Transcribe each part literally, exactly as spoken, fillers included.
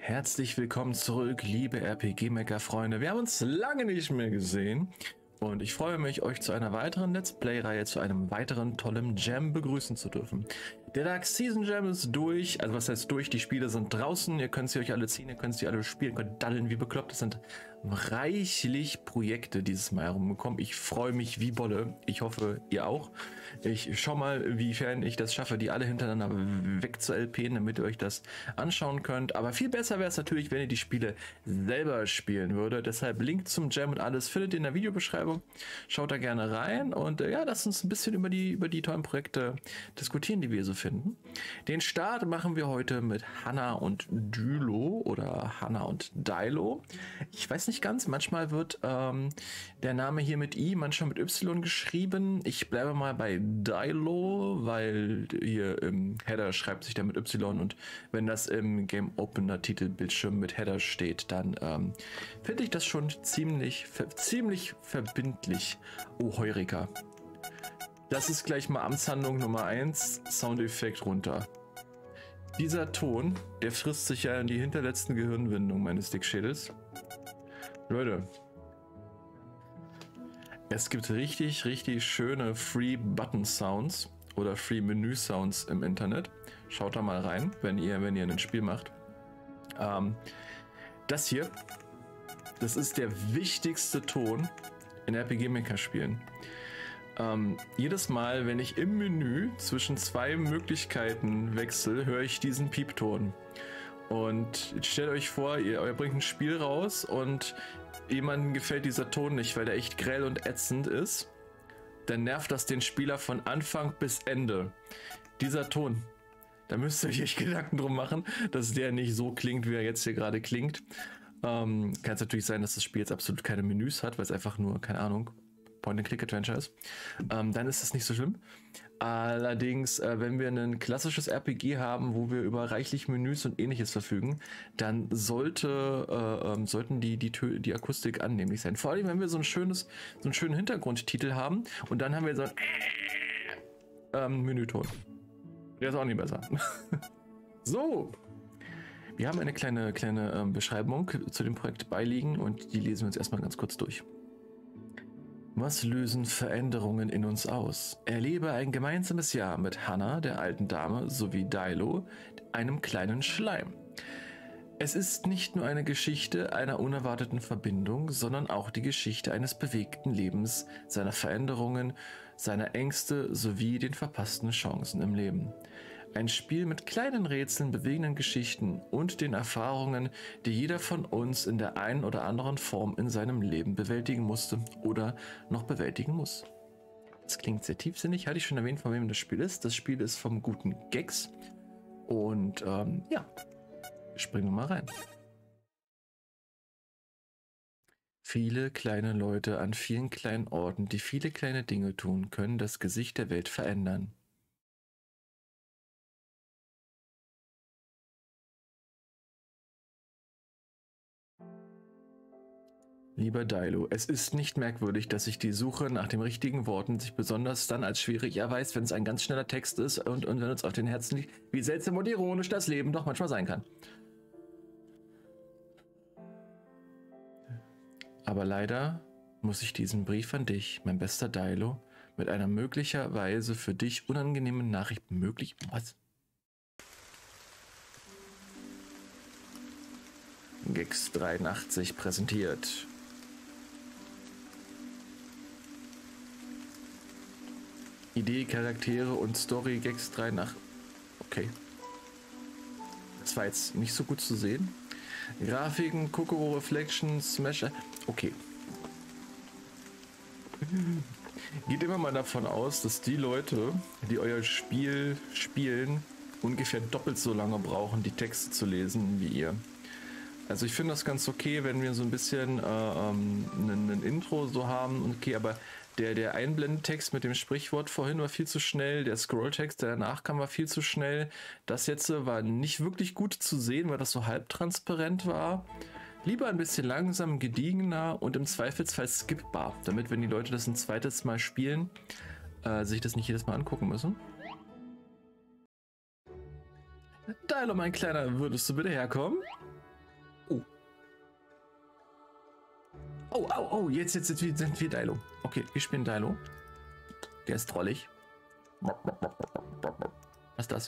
Herzlich willkommen zurück, liebe R P G-Maker-Freunde. Wir haben uns lange nicht mehr gesehen und ich freue mich, euch zu einer weiteren Let's Play-Reihe, zu einem weiteren tollen Jam begrüßen zu dürfen. Der Dark Season Jam ist durch, also was heißt durch, die Spiele sind draußen, ihr könnt sie euch alle ziehen, ihr könnt sie alle spielen, könnt daddeln wie bekloppt. Es sind reichlich Projekte dieses Mal herumgekommen. Ich freue mich wie Bolle, ich hoffe ihr auch. Ich schau mal, wiefern ich das schaffe, die alle hintereinander wegzuLPen, damit ihr euch das anschauen könnt. Aber viel besser wäre es natürlich, wenn ihr die Spiele selber spielen würdet. Deshalb Link zum Jam und alles findet ihr in der Videobeschreibung. Schaut da gerne rein und äh, ja, lasst uns ein bisschen über die, über die tollen Projekte diskutieren, die wir so finden. Den Start machen wir heute mit Hanna und Dylo oder Hanna und Dylo. Ich weiß nicht ganz, manchmal wird ähm, der Name hier mit I, manchmal mit Y geschrieben. Ich bleibe mal bei Dylo, weil hier im Header schreibt sich der mit Y und wenn das im Game Opener Titelbildschirm mit Header steht, dann ähm, finde ich das schon ziemlich, ver ziemlich verbindlich. Oh, Heureka. Das ist gleich mal Amtshandlung Nummer eins, Soundeffekt runter. Dieser Ton, der frisst sich ja in die hinterletzten Gehirnwindungen meines Dickschädels. Leute, es gibt richtig, richtig schöne Free-Button-Sounds oder Free-Menü-Sounds im Internet. Schaut da mal rein, wenn ihr, wenn ihr ein Spiel macht. Ähm, das hier, das ist der wichtigste Ton in R P G-Maker-Spielen. Ähm, jedes Mal, wenn ich im Menü zwischen zwei Möglichkeiten wechsle, höre ich diesen Piepton. Und jetzt stellt euch vor, ihr, ihr bringt ein Spiel raus und jemandem gefällt dieser Ton nicht, weil der echt grell und ätzend ist. Dann nervt das den Spieler von Anfang bis Ende. Dieser Ton, da müsst ihr euch echt Gedanken drum machen, dass der nicht so klingt, wie er jetzt hier gerade klingt. Ähm, kann es natürlich sein, dass das Spiel jetzt absolut keine Menüs hat, weil es einfach nur, keine Ahnung, Point-and-Click-Adventure ist, ähm, dann ist das nicht so schlimm. Allerdings, äh, wenn wir ein klassisches R P G haben, wo wir über reichlich Menüs und ähnliches verfügen, dann sollte, äh, ähm, sollten die, die, die Akustik annehmlich sein. Vor allem, wenn wir so ein schönes, so einen schönen Hintergrundtitel haben und dann haben wir so ein ähm, Menüton. Der ist auch nicht besser. So. Wir haben eine kleine, kleine ähm, Beschreibung zu dem Projekt beiliegen und die lesen wir uns erstmal ganz kurz durch. Was lösen Veränderungen in uns aus? Erlebe ein gemeinsames Jahr mit Hanna, der alten Dame, sowie Dylo, einem kleinen Schleim. Es ist nicht nur eine Geschichte einer unerwarteten Verbindung, sondern auch die Geschichte eines bewegten Lebens, seiner Veränderungen, seiner Ängste sowie den verpassten Chancen im Leben. Ein Spiel mit kleinen Rätseln, bewegenden Geschichten und den Erfahrungen, die jeder von uns in der einen oder anderen Form in seinem Leben bewältigen musste oder noch bewältigen muss. Das klingt sehr tiefsinnig, hatte ich schon erwähnt, von wem das Spiel ist. Das Spiel ist vom guten Gex und ähm, ja, springen wir mal rein. Viele kleine Leute an vielen kleinen Orten, die viele kleine Dinge tun, können das Gesicht der Welt verändern. Lieber Dylo, es ist nicht merkwürdig, dass sich die Suche nach den richtigen Worten sich besonders dann als schwierig erweist, wenn es ein ganz schneller Text ist und, und wenn uns auf den Herzen liegt, wie seltsam und ironisch das Leben doch manchmal sein kann. Aber leider muss ich diesen Brief an dich, mein bester Dylo, mit einer möglicherweise für dich unangenehmen Nachricht möglich... Was? Gex dreiundachtzig präsentiert. Idee, Charaktere und Story Gex dreiundachtzig. Okay. Das war jetzt nicht so gut zu sehen. Grafiken, Kokoro Reflection, Smash. Okay. Geht immer mal davon aus, dass die Leute, die euer Spiel spielen, ungefähr doppelt so lange brauchen, die Texte zu lesen wie ihr. Also ich finde das ganz okay, wenn wir so ein bisschen äh, ähm, ein, ein Intro so haben. Okay, aber der, der Einblendentext mit dem Sprichwort vorhin war viel zu schnell. Der Scrolltext, der danach kam, war viel zu schnell. Das jetzt war nicht wirklich gut zu sehen, weil das so halbtransparent war. Lieber ein bisschen langsam, gediegener und im Zweifelsfall skippbar, damit, wenn die Leute das ein zweites Mal spielen, äh, sich das nicht jedes Mal angucken müssen. Dylo, mein Kleiner, würdest du bitte herkommen? Oh, oh, oh, jetzt, jetzt, jetzt sind wir Dilo. Okay, wir spielen Dilo. Der ist trollig. Was ist das?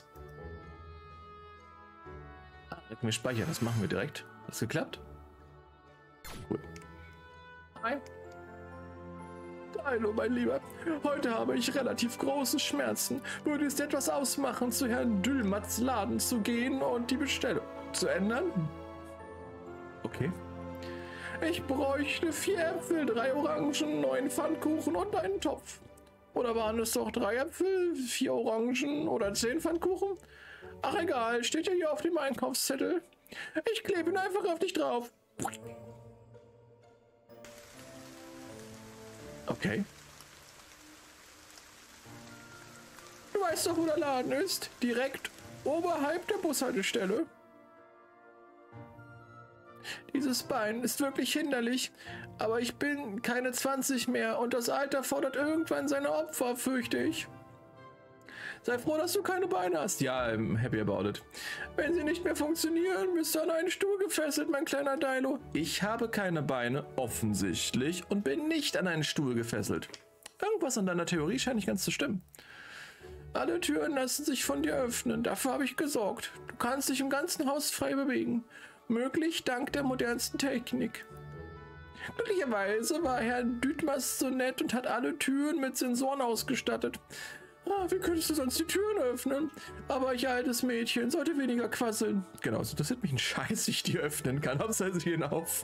Ah, da können wir speichern, das machen wir direkt. Hat das geklappt? Cool. Hi. Dilo, mein Lieber. Heute habe ich relativ große Schmerzen. Würde es etwas ausmachen, zu Herrn Dülmats Laden zu gehen und die Bestellung zu ändern? Okay. Ich bräuchte vier Äpfel, drei Orangen, neun Pfannkuchen und einen Topf. Oder waren es doch drei Äpfel, vier Orangen oder zehn Pfannkuchen? Ach egal, steht ja hier auf dem Einkaufszettel. Ich klebe ihn einfach auf dich drauf. Okay. Du weißt doch, wo der Laden ist. Direkt oberhalb der Bushaltestelle. Dieses Bein ist wirklich hinderlich, aber ich bin keine zwanzig mehr und das Alter fordert irgendwann seine Opfer, fürchte ich. Sei froh, dass du keine Beine hast. Ja, I'm happy about it. Wenn sie nicht mehr funktionieren, bist du an einen Stuhl gefesselt, mein kleiner Dilo. Ich habe keine Beine, offensichtlich, und bin nicht an einen Stuhl gefesselt. Irgendwas an deiner Theorie scheint nicht ganz zu stimmen. Alle Türen lassen sich von dir öffnen, dafür habe ich gesorgt. Du kannst dich im ganzen Haus frei bewegen. Möglich dank der modernsten Technik. Glücklicherweise war Herr Dütmers so nett und hat alle Türen mit Sensoren ausgestattet. Ah, wie könntest du sonst die Türen öffnen? Aber ich, altes Mädchen, sollte weniger quasseln. Genau, es interessiert mich ein Scheiß, ich die öffnen kann. Hauptsache sie gehen auf.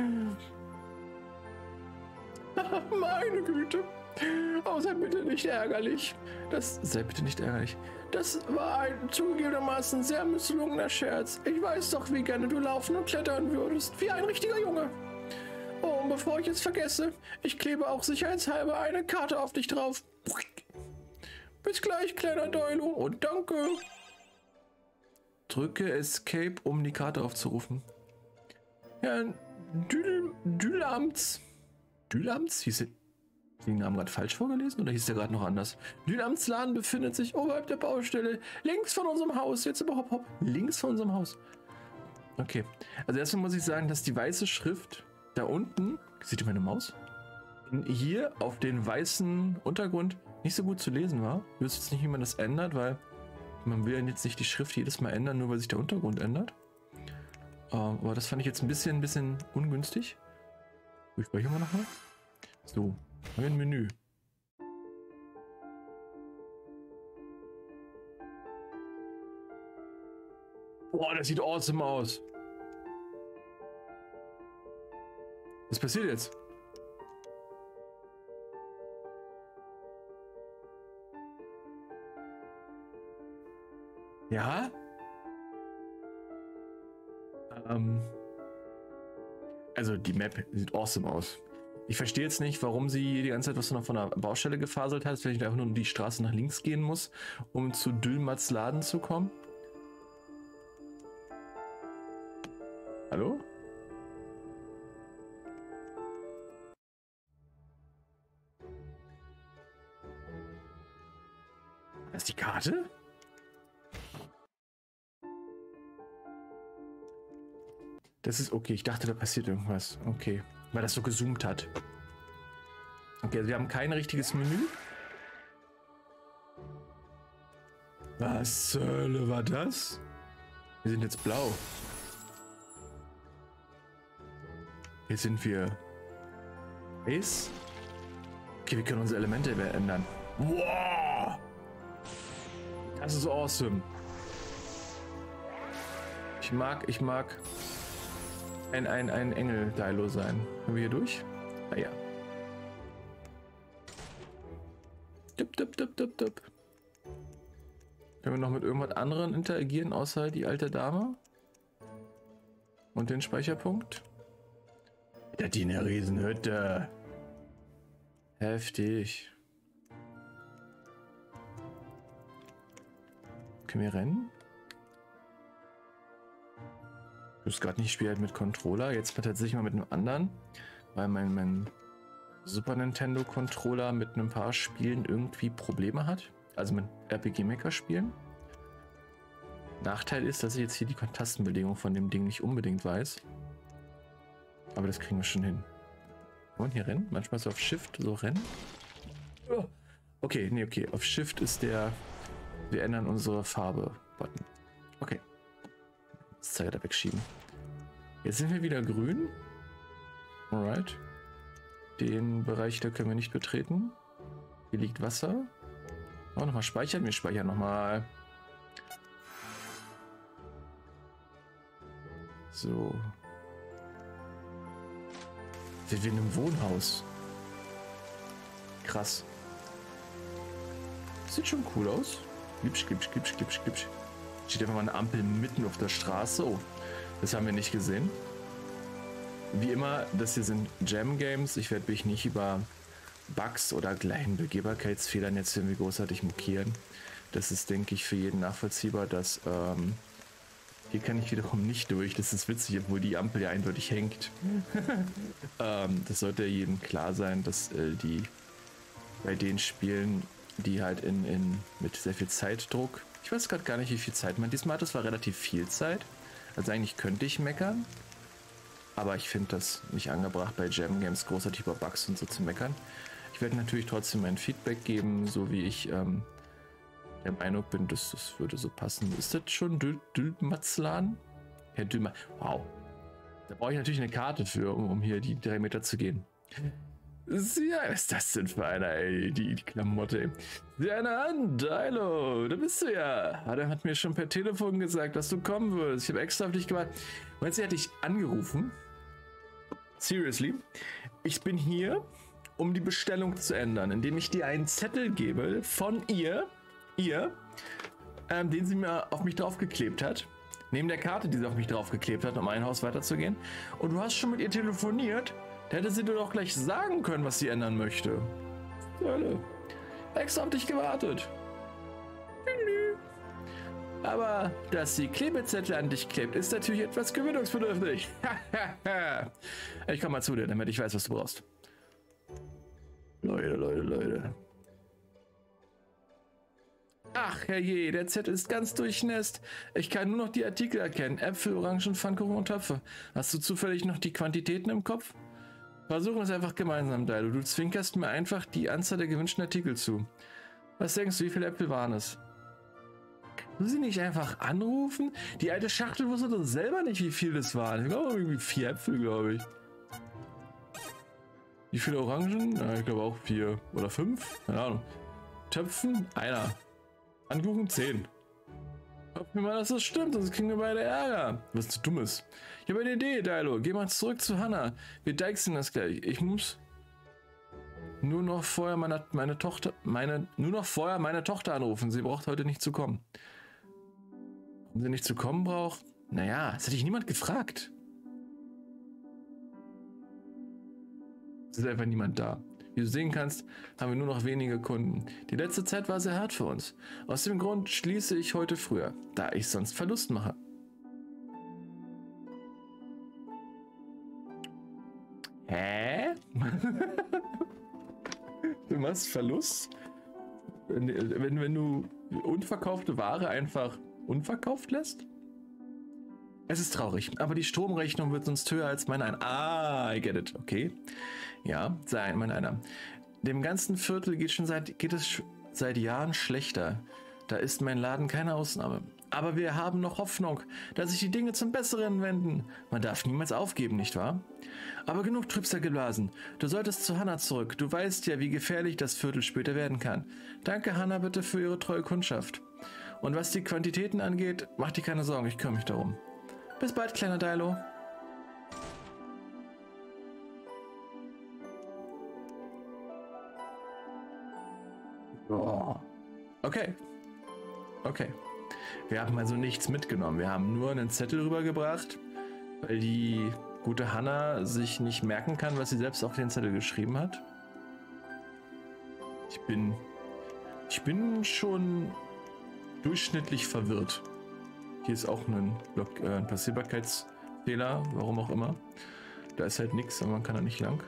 Meine Güte. Oh, sei bitte nicht ärgerlich. Das, sei bitte nicht ärgerlich. Das war ein zugegebenermaßen sehr misslungener Scherz. Ich weiß doch, wie gerne du laufen und klettern würdest. Wie ein richtiger Junge. Oh, und bevor ich es vergesse, ich klebe auch sicherheitshalber eine Karte auf dich drauf. Bis gleich, kleiner Dilo, und danke. Drücke Escape, um die Karte aufzurufen. Herr Dül Dülamts. Dülamts? Hieß den Namen gerade falsch vorgelesen oder hieß der gerade noch anders? Dülamts Laden befindet sich oberhalb der Baustelle, links von unserem Haus. Jetzt überhaupt hopp, links von unserem Haus. Okay, also erstmal muss ich sagen, dass die weiße Schrift da unten, seht ihr meine Maus? Hier auf den weißen Untergrund nicht so gut zu lesen war. Ich wüsste jetzt nicht, wie man das ändert, weil man will ja jetzt nicht die Schrift jedes Mal ändern, nur weil sich der Untergrund ändert. Uh, aber das fand ich jetzt ein bisschen, ein bisschen ungünstig. Ich speichere mal nochmal. So, haben wir ein Menü. Boah, das sieht awesome aus. Was passiert jetzt? Ja? Ähm. Also die Map sieht awesome aus. Ich verstehe jetzt nicht, warum sie die ganze Zeit was noch von der Baustelle gefaselt hat, wenn ich einfach nur die Straße nach links gehen muss, um zu Dülmats Laden zu kommen. Hallo? Das ist die Karte? Das ist okay. Ich dachte, da passiert irgendwas. Okay. Weil das so gezoomt hat. Okay, also wir haben kein richtiges Menü. Was zur Hölle war das? Wir sind jetzt blau. Jetzt sind wir weiß. Okay, wir können unsere Elemente ändern. Wow! Das ist awesome. Ich mag, ich mag ein, ein, ein Engel-Dilo sein. Können wir hier durch? Ah ja. Dip, dip, dip, dip, dip. Können wir noch mit irgendwas anderem interagieren, außer die alte Dame? Und den Speicherpunkt? Der hat die eine Riesenhütte. Heftig. Können wir rennen? Ich habe gerade nicht gespielt mit Controller, jetzt tatsächlich mal mit einem anderen, weil mein, mein Super Nintendo Controller mit ein paar Spielen irgendwie Probleme hat, also mit R P G Maker Spielen. Nachteil ist, dass ich jetzt hier die Tastenbelegung von dem Ding nicht unbedingt weiß, aber das kriegen wir schon hin. Kann man hier rennen? Manchmal so auf Shift so rennen. Oh. Okay, nee, okay. Auf Shift ist der wir ändern unsere Farbe Button. Okay. Das Zeiger da wegschieben. Jetzt sind wir wieder grün. Alright. Den Bereich da können wir nicht betreten. Hier liegt Wasser. Oh, nochmal speichern. Wir speichern nochmal. So. Wir sind in einem Wohnhaus. Krass. Sieht schon cool aus. Glipsch, glipsch, glipsch, glipsch, glipsch. Steht einfach mal eine Ampel mitten auf der Straße. Oh, das haben wir nicht gesehen. Wie immer, das hier sind Jam Games. Ich werde mich nicht über Bugs oder kleinen Begehbarkeitsfehlern jetzt irgendwie großartig mokieren. Das ist, denke ich, für jeden nachvollziehbar, dass ähm, hier kann ich wiederum nicht durch. Das ist witzig, obwohl die Ampel ja eindeutig hängt. ähm, das sollte jedem klar sein, dass äh, die bei den Spielen, die halt in, in mit sehr viel Zeitdruck, ich weiß gerade gar nicht, wie viel Zeit man diesmal hat. Das war relativ viel Zeit. Also eigentlich könnte ich meckern. Aber ich finde das nicht angebracht, bei Jam Games großartig über Bugs und so zu meckern. Ich werde natürlich trotzdem mein Feedback geben, so wie ich ähm, der Meinung bin, dass das würde so passen. Ist das schon Dül Dülmatzlan? Herr Dülma. Wow. Da brauche ich natürlich eine Karte für, um, um hier die drei Meter zu gehen. Ja, was ist das denn für einer, ey? Die, die Klamotte, ey. Sieh einer an, Dilo, da bist du ja. Ah, der hat mir schon per Telefon gesagt, dass du kommen würdest. Ich habe extra auf dich gewartet. Meinst du, er hat dich angerufen? Seriously? Ich bin hier, um die Bestellung zu ändern, indem ich dir einen Zettel gebe von ihr, ihr, ähm, den sie mir auf mich draufgeklebt hat. Neben der Karte, die sie auf mich draufgeklebt hat, um ein Haus weiterzugehen. Und du hast schon mit ihr telefoniert. Da hätte sie dir doch gleich sagen können, was sie ändern möchte. Hölle. Extra auf dich gewartet. Aber dass sie Klebezettel an dich klebt, ist natürlich etwas gewöhnungsbedürftig. Ich komm mal zu dir, damit ich weiß, was du brauchst. Leute, Leute, Leute. Ach, herrje, der Zettel ist ganz durchnässt. Ich kann nur noch die Artikel erkennen. Äpfel, Orangen, Pfannkuchen und Töpfe. Hast du zufällig noch die Quantitäten im Kopf? Versuchen es einfach gemeinsam, Dilo. Du zwinkerst mir einfach die Anzahl der gewünschten Artikel zu. Was denkst du, wie viele Äpfel waren es? Du sie nicht einfach anrufen? Die alte Schachtel wusste doch selber nicht, wie viel das waren. Ich glaube, irgendwie vier Äpfel, glaube ich. Wie viele Orangen? Ja, ich glaube auch vier oder fünf. Keine Ahnung. Töpfen? Einer. Pfannkuchen? Zehn. Hoff mir mal, dass das stimmt, sonst kriegen wir beide Ärger. Was zu dummes. Ich habe eine Idee, Dilo. Geh mal zurück zu Hannah. Wir deichseln das gleich. Ich muss nur noch vorher meine, meine Tochter, meine, nur noch vorher meine Tochter anrufen. Sie braucht heute nicht zu kommen. Warum sie nicht zu kommen braucht? Naja, es hat dich niemand gefragt. Es ist einfach niemand da. Wie du sehen kannst, haben wir nur noch wenige Kunden. Die letzte Zeit war sehr hart für uns. Aus dem Grund schließe ich heute früher, da ich sonst Verlust mache. Hä? Du machst Verlust? Wenn, wenn, wenn du unverkaufte Ware einfach unverkauft lässt? Es ist traurig, aber die Stromrechnung wird sonst höher als mein Einnahmen. Ah, I get it. Okay. Ja, sei mein Einnahmen. Dem ganzen Viertel geht, schon seit, geht es seit Jahren schlechter. Da ist mein Laden keine Ausnahme. Aber wir haben noch Hoffnung, dass sich die Dinge zum Besseren wenden. Man darf niemals aufgeben, nicht wahr? Aber genug Trübsal geblasen. Du solltest zu Hannah zurück. Du weißt ja, wie gefährlich das Viertel später werden kann. Danke, Hannah, bitte für ihre treue Kundschaft. Und was die Quantitäten angeht, mach dir keine Sorgen, ich kümmere mich darum. Bis bald, kleiner Dilo. Oh. Okay. Okay. Wir haben also nichts mitgenommen. Wir haben nur einen Zettel rübergebracht, weil die gute Hannah sich nicht merken kann, was sie selbst auf den Zettel geschrieben hat. Ich bin... Ich bin schon durchschnittlich verwirrt. Hier ist auch ein, Block, äh, ein Passierbarkeitsfehler, warum auch immer. Da ist halt nichts, aber man kann da nicht lang.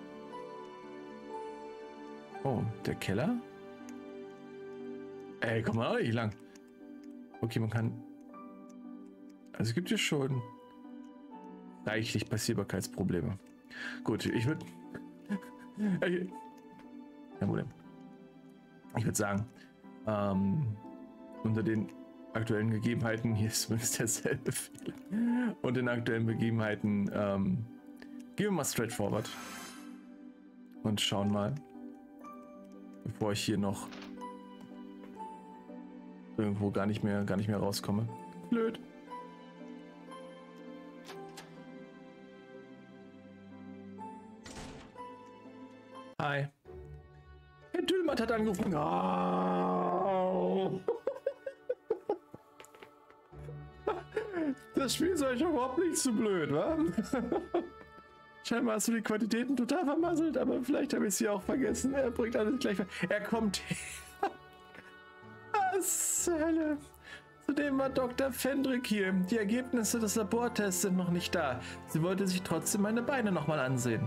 Oh, der Keller? Ey, komm mal auch nicht lang. Okay, man kann... Also es gibt hier schon reichlich Passierbarkeitsprobleme. Gut, ich würde Kein Problem. Ich würde sagen, ähm, unter den aktuellen Gegebenheiten, hier ist zumindest derselbe Fehler, und den aktuellen Begebenheiten, ähm, gehen wir mal straight forward und schauen mal, bevor ich hier noch irgendwo gar nicht mehr, gar nicht mehr rauskomme. Blöd. Hi. Herr Dülmert hat angerufen. Oh. Das Spiel ist euch überhaupt nicht zu blöd, wa? Scheinbar hast du die Quantitäten total vermasselt, aber vielleicht habe ich sie auch vergessen. Er bringt alles gleich. Er kommt her. Was zur Hölle? Zudem war Doktor Fendrick hier. Die Ergebnisse des Labortests sind noch nicht da. Sie wollte sich trotzdem meine Beine nochmal ansehen.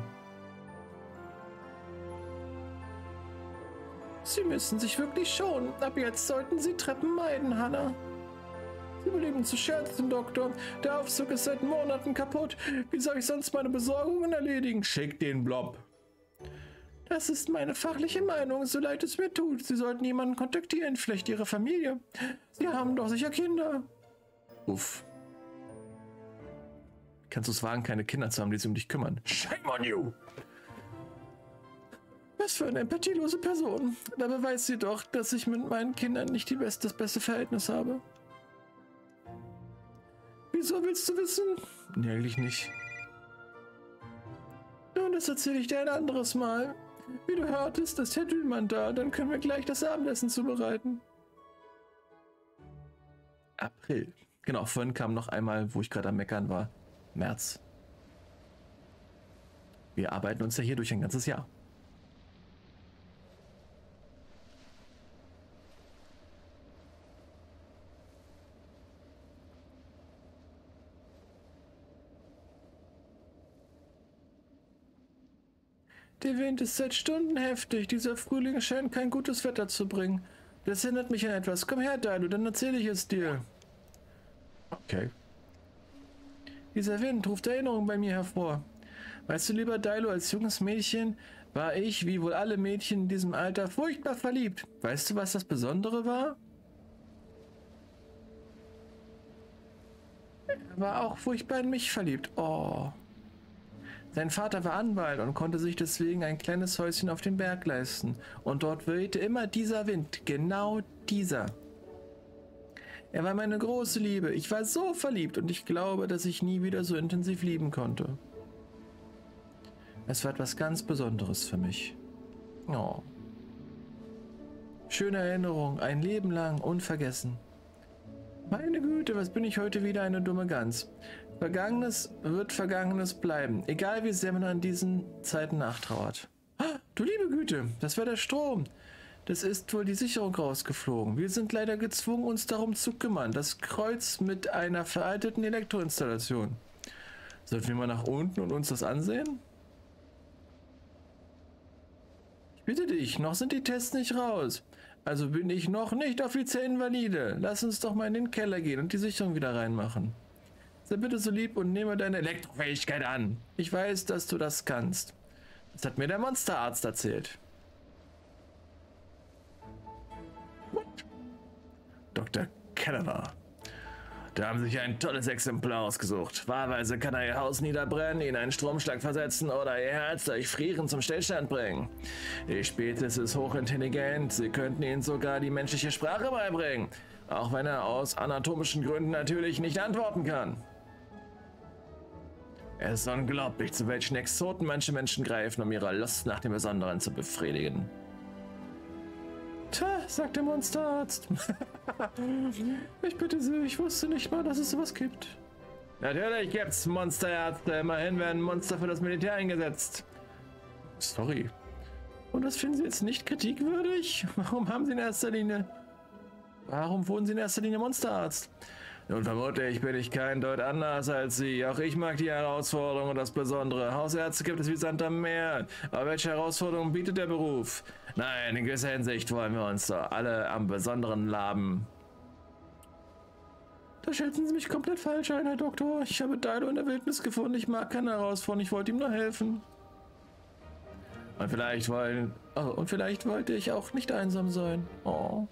Sie müssen sich wirklich schonen. Ab jetzt sollten Sie Treppen meiden, Hannah. Sie überleben zu scherzen, Doktor. Der Aufzug ist seit Monaten kaputt. Wie soll ich sonst meine Besorgungen erledigen? Schick den Blob. Das ist meine fachliche Meinung, so leid es mir tut. Sie sollten jemanden kontaktieren, vielleicht Ihre Familie. Sie haben doch sicher Kinder. Uff. Kannst du es wagen, keine Kinder zu haben, die sich um dich kümmern? Shame on you! Was für eine empathielose Person. Da beweist sie doch, dass ich mit meinen Kindern nicht die beste, das beste Verhältnis habe. Wieso willst du wissen? Nee, eigentlich nicht. Nun, das erzähle ich dir ein anderes Mal. Wie du hörtest, ist Herr Dülmann da. Dann können wir gleich das Abendessen zubereiten. April. Genau, vorhin kam noch einmal, wo ich gerade am Meckern war, März. Wir arbeiten uns ja hier durch ein ganzes Jahr. Der Wind ist seit Stunden heftig. Dieser Frühling scheint kein gutes Wetter zu bringen. Das erinnert mich an etwas. Komm her, Dilo, dann erzähle ich es dir. Okay. Dieser Wind ruft Erinnerungen bei mir hervor. Weißt du, lieber Dilo, als junges Mädchen war ich, wie wohl alle Mädchen in diesem Alter, furchtbar verliebt. Weißt du, was das Besondere war? Er war auch furchtbar in mich verliebt. Oh. Sein Vater war Anwalt und konnte sich deswegen ein kleines Häuschen auf dem Berg leisten. Und dort wehte immer dieser Wind. Genau dieser. Er war meine große Liebe. Ich war so verliebt und ich glaube, dass ich nie wieder so intensiv lieben konnte. Es war etwas ganz Besonderes für mich. Oh. Schöne Erinnerung, ein Leben lang unvergessen. Meine Güte, was bin ich heute wieder eine dumme Gans. Vergangenes wird Vergangenes bleiben, egal wie sehr man an diesen Zeiten nachtrauert. Ah, du liebe Güte, das war der Strom. Das ist wohl die Sicherung rausgeflogen. Wir sind leider gezwungen, uns darum zu kümmern. Das Kreuz mit einer veralteten Elektroinstallation. Sollten wir mal nach unten und uns das ansehen? Ich bitte dich, noch sind die Tests nicht raus. Also bin ich noch nicht offiziell Invalide. Lass uns doch mal in den Keller gehen und die Sicherung wieder reinmachen. Sei bitte so lieb und nehme deine Elektrofähigkeit an. Ich weiß, dass du das kannst. Das hat mir der Monsterarzt erzählt. What? Doktor Kellener. Da haben sich ein tolles Exemplar ausgesucht. Wahlweise kann er ihr Haus niederbrennen, ihn einen Stromschlag versetzen oder ihr Herz durch Frieren zum Stillstand bringen. Die Spezies ist hochintelligent. Sie könnten ihm sogar die menschliche Sprache beibringen. Auch wenn er aus anatomischen Gründen natürlich nicht antworten kann. Es ist unglaublich, zu welchen Exoten manche Menschen greifen, um ihre Lust nach dem Besonderen zu befriedigen. Tja, sagt der Monsterarzt. Ich bitte Sie, ich wusste nicht mal, dass es sowas gibt. Natürlich gibt's Monsterärzte. Immerhin werden Monster für das Militär eingesetzt. Sorry. Und das finden Sie jetzt nicht kritikwürdig? Warum haben Sie in erster Linie... Warum wurden Sie in erster Linie Monsterarzt? Nun vermutlich bin ich kein Deut anders als Sie. Auch ich mag die Herausforderung und das Besondere. Hausärzte gibt es wie Sand am Meer. Aber welche Herausforderungen bietet der Beruf? Nein, in gewisser Hinsicht wollen wir uns doch alle am Besonderen laben. Da schätzen Sie mich komplett falsch ein, Herr Doktor. Ich habe Dilo in der Wildnis gefunden. Ich mag keine Herausforderung. Ich wollte ihm nur helfen. Ich habe Dilo in der Wildnis gefunden. Ich mag keine Herausforderung. Ich wollte ihm nur helfen. Da schätzen Sie mich komplett falsch ein, Herr Doktor. Ich habe Dilo in der Wildnis gefunden. Ich mag keine Herausforderung. Ich wollte ihm nur helfen. Ich habe Dilo in der Wildnis gefunden. Ich mag keine Herausforderung. Ich wollte ihm nur helfen. Und vielleicht wollen... Oh, und vielleicht wollte ich auch nicht einsam sein. Oh.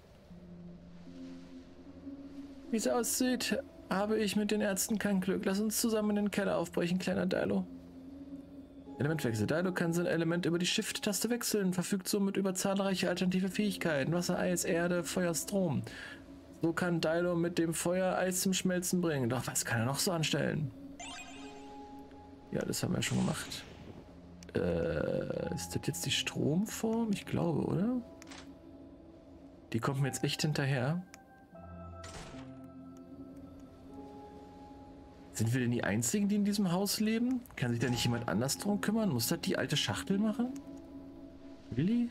Wie es aussieht, habe ich mit den Ärzten kein Glück. Lass uns zusammen in den Keller aufbrechen, kleiner Dilo. Elementwechsel. Dilo kann sein Element über die Shift-Taste wechseln, verfügt somit über zahlreiche alternative Fähigkeiten. Wasser, Eis, Erde, Feuer, Strom. So kann Dilo mit dem Feuer Eis zum Schmelzen bringen. Doch was kann er noch so anstellen? Ja, das haben wir schon gemacht. Äh, ist das jetzt die Stromform? Ich glaube, oder? Die kommt mir jetzt echt hinterher. Sind wir denn die Einzigen, die in diesem Haus leben? Kann sich da nicht jemand anders drum kümmern? Muss das die alte Schachtel machen? Really?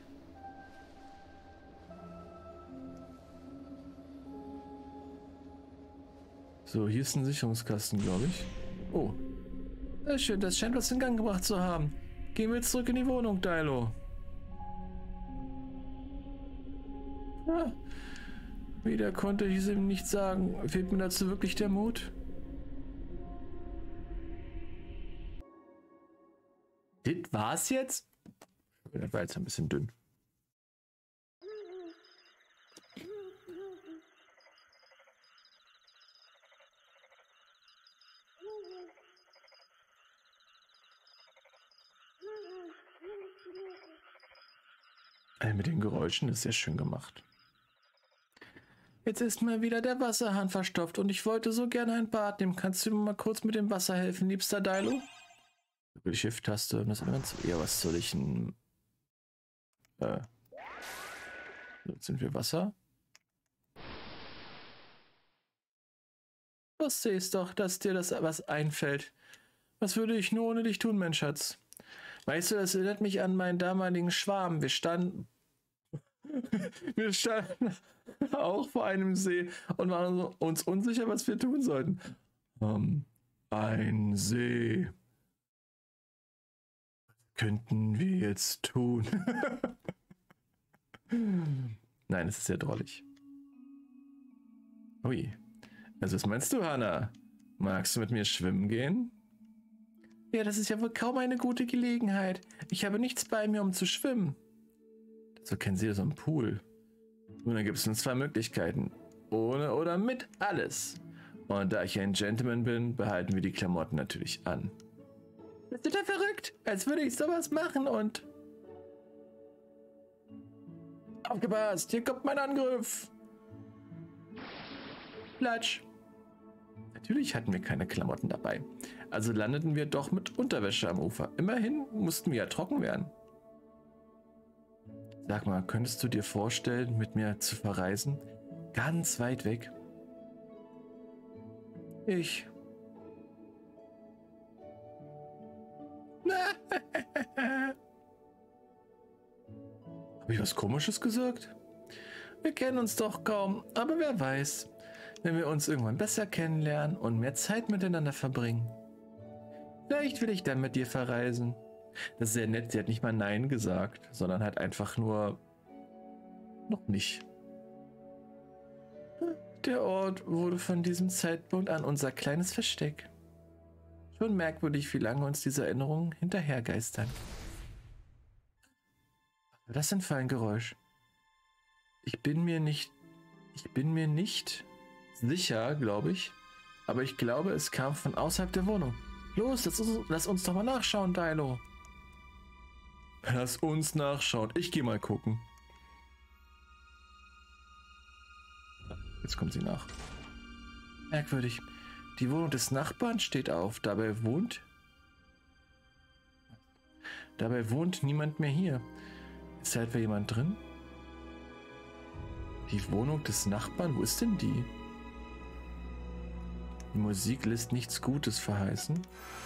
So, hier ist ein Sicherungskasten, glaube ich. Oh. Sehr schön, das scheint was in Gang gebracht zu haben. Gehen wir jetzt zurück in die Wohnung, Dilo. Ja. Wieder konnte ich es ihm nicht sagen. Fehlt mir dazu wirklich der Mut? Das war's jetzt? Das war jetzt ein bisschen dünn. Äh, mit den Geräuschen ist sehr schön gemacht. Jetzt ist mal wieder der Wasserhahn verstopft und ich wollte so gerne ein Bad nehmen. Kannst du mir mal kurz mit dem Wasser helfen, liebster Dilo? Die Shift-Taste und das Element. Ja, was soll ich denn? Äh. Jetzt sind wir Wasser. Du siehst doch, dass dir das was einfällt. Was würde ich nur ohne dich tun, mein Schatz? Weißt du, das erinnert mich an meinen damaligen Schwarm. Wir standen. Wir standen auch vor einem See und waren uns unsicher, was wir tun sollten. Um, ein See. Könnten wir jetzt tun? Nein, es ist sehr drollig. Ui. Also was meinst du, Hannah? Magst du mit mir schwimmen gehen? Ja, das ist ja wohl kaum eine gute Gelegenheit. Ich habe nichts bei mir, um zu schwimmen. So kennen Sie so einen Pool. Und dann gibt es nur zwei Möglichkeiten. Ohne oder mit alles. Und da ich ein Gentleman bin, behalten wir die Klamotten natürlich an. Bist du da verrückt? Als würde ich sowas machen und... Aufgepasst, hier kommt mein Angriff. Platsch. Natürlich hatten wir keine Klamotten dabei. Also landeten wir doch mit Unterwäsche am Ufer. Immerhin mussten wir ja trocken werden. Sag mal, könntest du dir vorstellen, mit mir zu verreisen? Ganz weit weg. Ich... Habe ich was Komisches gesagt? Wir kennen uns doch kaum, aber wer weiß, wenn wir uns irgendwann besser kennenlernen und mehr Zeit miteinander verbringen. Vielleicht will ich dann mit dir verreisen. Das ist sehr nett, sie hat nicht mal Nein gesagt, sondern hat einfach nur noch nicht. Der Ort wurde von diesem Zeitpunkt an unser kleines Versteck. Schon merkwürdig, wie lange uns diese Erinnerungen hinterhergeistern. Was war das denn für ein Geräusch? Ich bin mir nicht... Ich bin mir nicht sicher, glaube ich. Aber ich glaube, es kam von außerhalb der Wohnung. Los, lass uns, lass uns doch mal nachschauen, Dilo. Lass uns nachschauen. Ich gehe mal gucken. Jetzt kommt sie nach. Merkwürdig. Die Wohnung des Nachbarn steht auf. Dabei wohnt... Dabei wohnt niemand mehr hier. Ist da etwa jemand drin? Die Wohnung des Nachbarn? Wo ist denn die? Die Musik lässt nichts Gutes verheißen.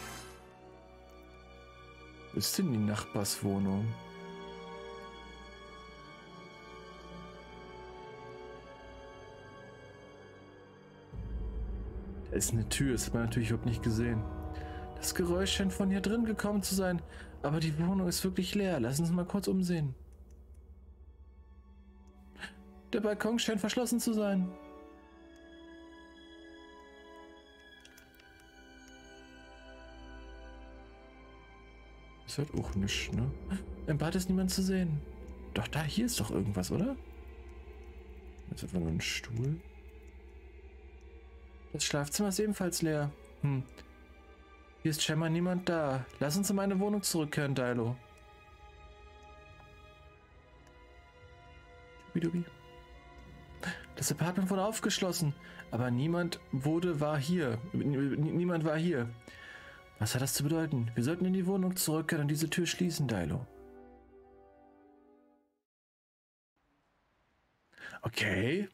Wo ist denn die Nachbarswohnung? Da ist eine Tür, das hat man natürlich überhaupt nicht gesehen. Das Geräusch scheint von hier drin gekommen zu sein, aber die Wohnung ist wirklich leer. Lass uns mal kurz umsehen. Der Balkon scheint verschlossen zu sein. Ist halt auch nichts, ne? Im Bad ist niemand zu sehen. Doch, da, hier ist doch irgendwas, oder? Jetzt einfach nur ein Stuhl. Das Schlafzimmer ist ebenfalls leer. Hm. Hier ist scheinbar niemand da. Lass uns in meine Wohnung zurückkehren, Dilo. Das Apartment wurde aufgeschlossen, aber niemand wurde, war hier. Niemand war hier. Was hat das zu bedeuten? Wir sollten in die Wohnung zurückkehren und diese Tür schließen, Dilo. Okay.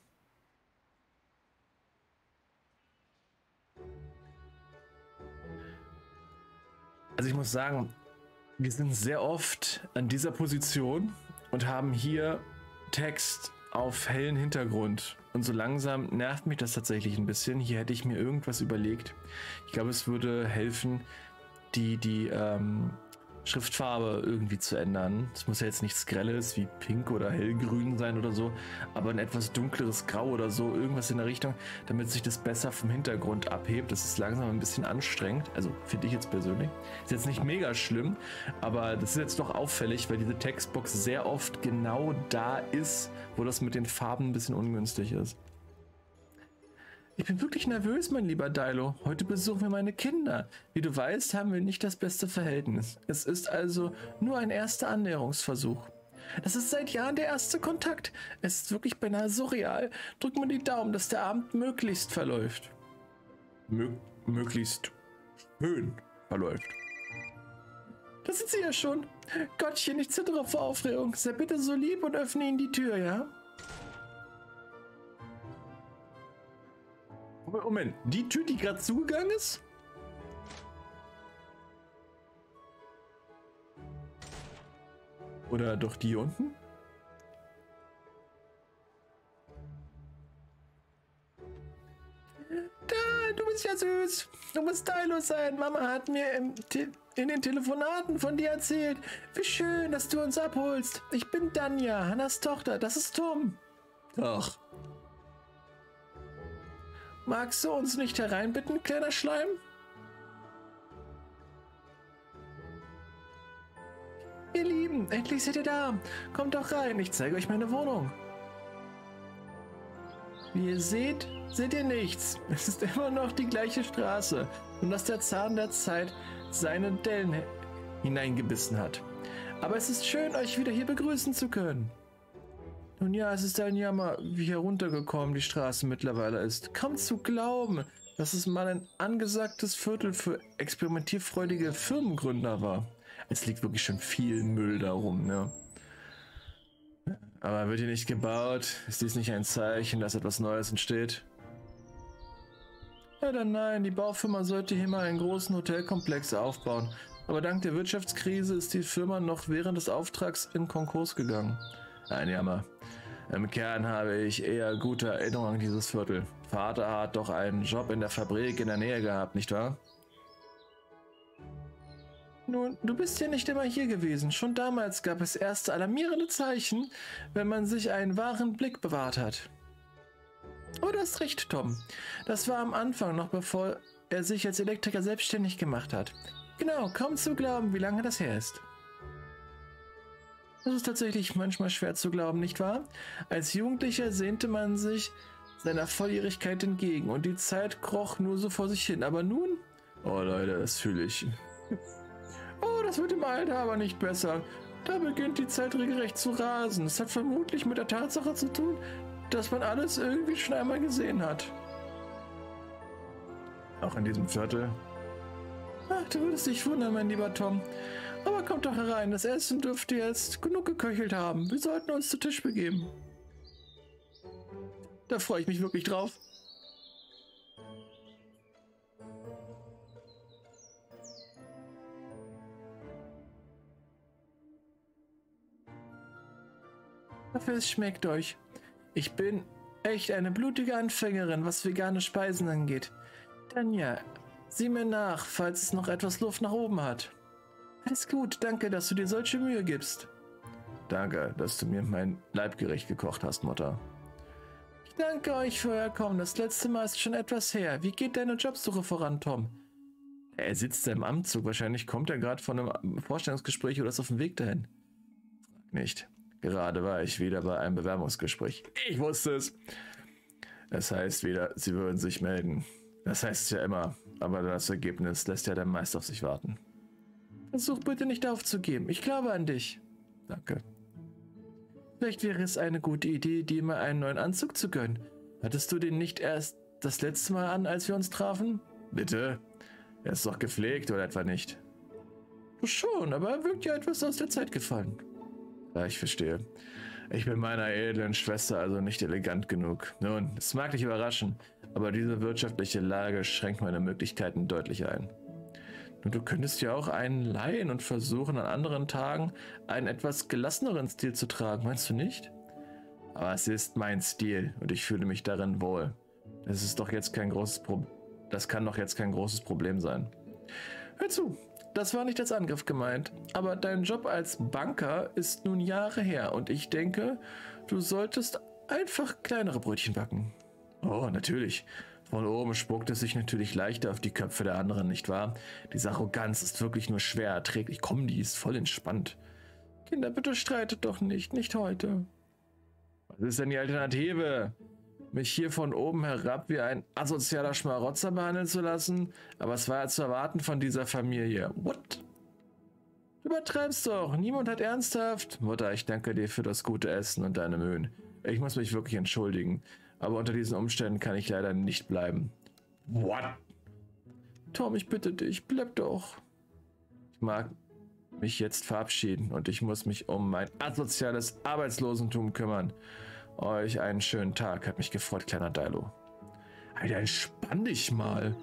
Also ich muss sagen, wir sind sehr oft an dieser Position und haben hier Text auf hellen Hintergrund. Und so langsam nervt mich das tatsächlich ein bisschen. Hier hätte ich mir irgendwas überlegt. Ich glaube, es würde helfen, die, die ähm, Schriftfarbe irgendwie zu ändern. Es muss ja jetzt nichts Grelles wie pink oder hellgrün sein oder so, aber ein etwas dunkleres Grau oder so, irgendwas in der Richtung, damit sich das besser vom Hintergrund abhebt. Das ist langsam ein bisschen anstrengend, also finde ich jetzt persönlich. Ist jetzt nicht mega schlimm, aber das ist jetzt doch auffällig, weil diese Textbox sehr oft genau da ist, wo das mit den Farben ein bisschen ungünstig ist. Ich bin wirklich nervös, mein lieber Dilo. Heute besuchen wir meine Kinder. Wie du weißt, haben wir nicht das beste Verhältnis. Es ist also nur ein erster Annäherungsversuch. Das ist seit Jahren der erste Kontakt. Es ist wirklich beinahe surreal. Drück mir die Daumen, dass der Abend möglichst verläuft. Mö möglichst schön verläuft. Das sind sie ja schon. Gottchen, ich zittere vor Aufregung. Sei bitte so lieb und öffne ihnen die Tür, ja? Moment, die Tür, die gerade zugegangen ist? Oder doch die hier unten? Da, du bist ja süß. Du musst Dilo sein. Mama hat mir im in den Telefonaten von dir erzählt. Wie schön, dass du uns abholst. Ich bin Danja, Hannas Tochter. Das ist Tom. Ach. Magst du uns nicht hereinbitten, kleiner Schleim? Ihr Lieben, endlich seid ihr da. Kommt doch rein, ich zeige euch meine Wohnung. Wie ihr seht, seht ihr nichts. Es ist immer noch die gleiche Straße. Und dass der Zahn der Zeit seine Dellen hineingebissen hat. Aber es ist schön, euch wieder hier begrüßen zu können. Nun ja, es ist ein Jammer, wie heruntergekommen die Straße mittlerweile ist. Kaum zu glauben, dass es mal ein angesagtes Viertel für experimentierfreudige Firmengründer war. Es liegt wirklich schon viel Müll darum, ne? Aber wird hier nicht gebaut? Ist dies nicht ein Zeichen, dass etwas Neues entsteht? Leider nein, die Baufirma sollte hier mal einen großen Hotelkomplex aufbauen. Aber dank der Wirtschaftskrise ist die Firma noch während des Auftrags in Konkurs gegangen. Ein Jammer. Im Kern habe ich eher gute Erinnerungen an dieses Viertel. Vater hat doch einen Job in der Fabrik in der Nähe gehabt, nicht wahr? Nun, du bist ja nicht immer hier gewesen. Schon damals gab es erste alarmierende Zeichen, wenn man sich einen wahren Blick bewahrt hat. Oh, du hast recht, Tom. Das war am Anfang, noch bevor er sich als Elektriker selbstständig gemacht hat. Genau, kaum zu glauben, wie lange das her ist. Das ist tatsächlich manchmal schwer zu glauben, nicht wahr? Als Jugendlicher sehnte man sich seiner Volljährigkeit entgegen und die Zeit kroch nur so vor sich hin. Aber nun? Oh Leute, das fühle ich. Oh, das wird im Alter aber nicht besser. Da beginnt die Zeit regelrecht zu rasen. Es hat vermutlich mit der Tatsache zu tun, dass man alles irgendwie schon einmal gesehen hat. Auch in diesem Viertel. Ach, du würdest dich wundern, mein lieber Tom. Aber kommt doch herein, das Essen dürfte jetzt genug geköchelt haben. Wir sollten uns zu Tisch begeben. Da freue ich mich wirklich drauf. Dafür es schmeckt euch. Ich bin echt eine blutige Anfängerin, was vegane Speisen angeht. Danja, sieh mir nach, falls es noch etwas Luft nach oben hat. Alles gut, danke, dass du dir solche Mühe gibst. Danke, dass du mir mein Leibgericht gekocht hast, Mutter. Ich danke euch für euer Kommen. Das letzte Mal ist schon etwas her. Wie geht deine Jobsuche voran, Tom? Er sitzt im Amtszug. Wahrscheinlich kommt er gerade von einem Vorstellungsgespräch oder ist auf dem Weg dahin. Nicht. Gerade war ich wieder bei einem Bewerbungsgespräch. Ich wusste es. Es heißt wieder, sie würden sich melden. Das heißt es ja immer, aber das Ergebnis lässt ja dann meist auf sich warten. Versuch bitte nicht aufzugeben. Ich glaube an dich. Danke. Vielleicht wäre es eine gute Idee, dir mal einen neuen Anzug zu gönnen. Hattest du den nicht erst das letzte Mal an, als wir uns trafen? Bitte. Er ist doch gepflegt, oder etwa nicht? Schon, aber er wirkt ja etwas aus der Zeit gefallen. Ja, ich verstehe. Ich bin meiner edlen Schwester also nicht elegant genug. Nun, es mag dich überraschen, aber diese wirtschaftliche Lage schränkt meine Möglichkeiten deutlich ein. Nun, du könntest ja auch einen leihen und versuchen, an anderen Tagen einen etwas gelasseneren Stil zu tragen, meinst du nicht? Aber es ist mein Stil und ich fühle mich darin wohl. Das ist doch jetzt kein großes Problem. Das kann doch jetzt kein großes Problem sein. Hör zu, das war nicht als Angriff gemeint, aber dein Job als Banker ist nun Jahre her und ich denke, du solltest einfach kleinere Brötchen backen. Oh, natürlich. Von oben spuckt es sich natürlich leichter auf die Köpfe der anderen, nicht wahr? Diese Arroganz ist wirklich nur schwer erträglich. Komm, die ist voll entspannt. Kinder, bitte streitet doch nicht, nicht heute. Was ist denn die Alternative? Mich hier von oben herab wie ein asozialer Schmarotzer behandeln zu lassen? Aber es war ja zu erwarten von dieser Familie. What? Du übertreibst doch. Niemand hat ernsthaft... Mutter, ich danke dir für das gute Essen und deine Mühen. Ich muss mich wirklich entschuldigen. Aber unter diesen Umständen kann ich leider nicht bleiben. What? Tom, ich bitte dich, bleib doch. Ich mag mich jetzt verabschieden und ich muss mich um mein asoziales Arbeitslosentum kümmern. Euch einen schönen Tag, hat mich gefreut, kleiner Dilo. Alter, entspann dich mal.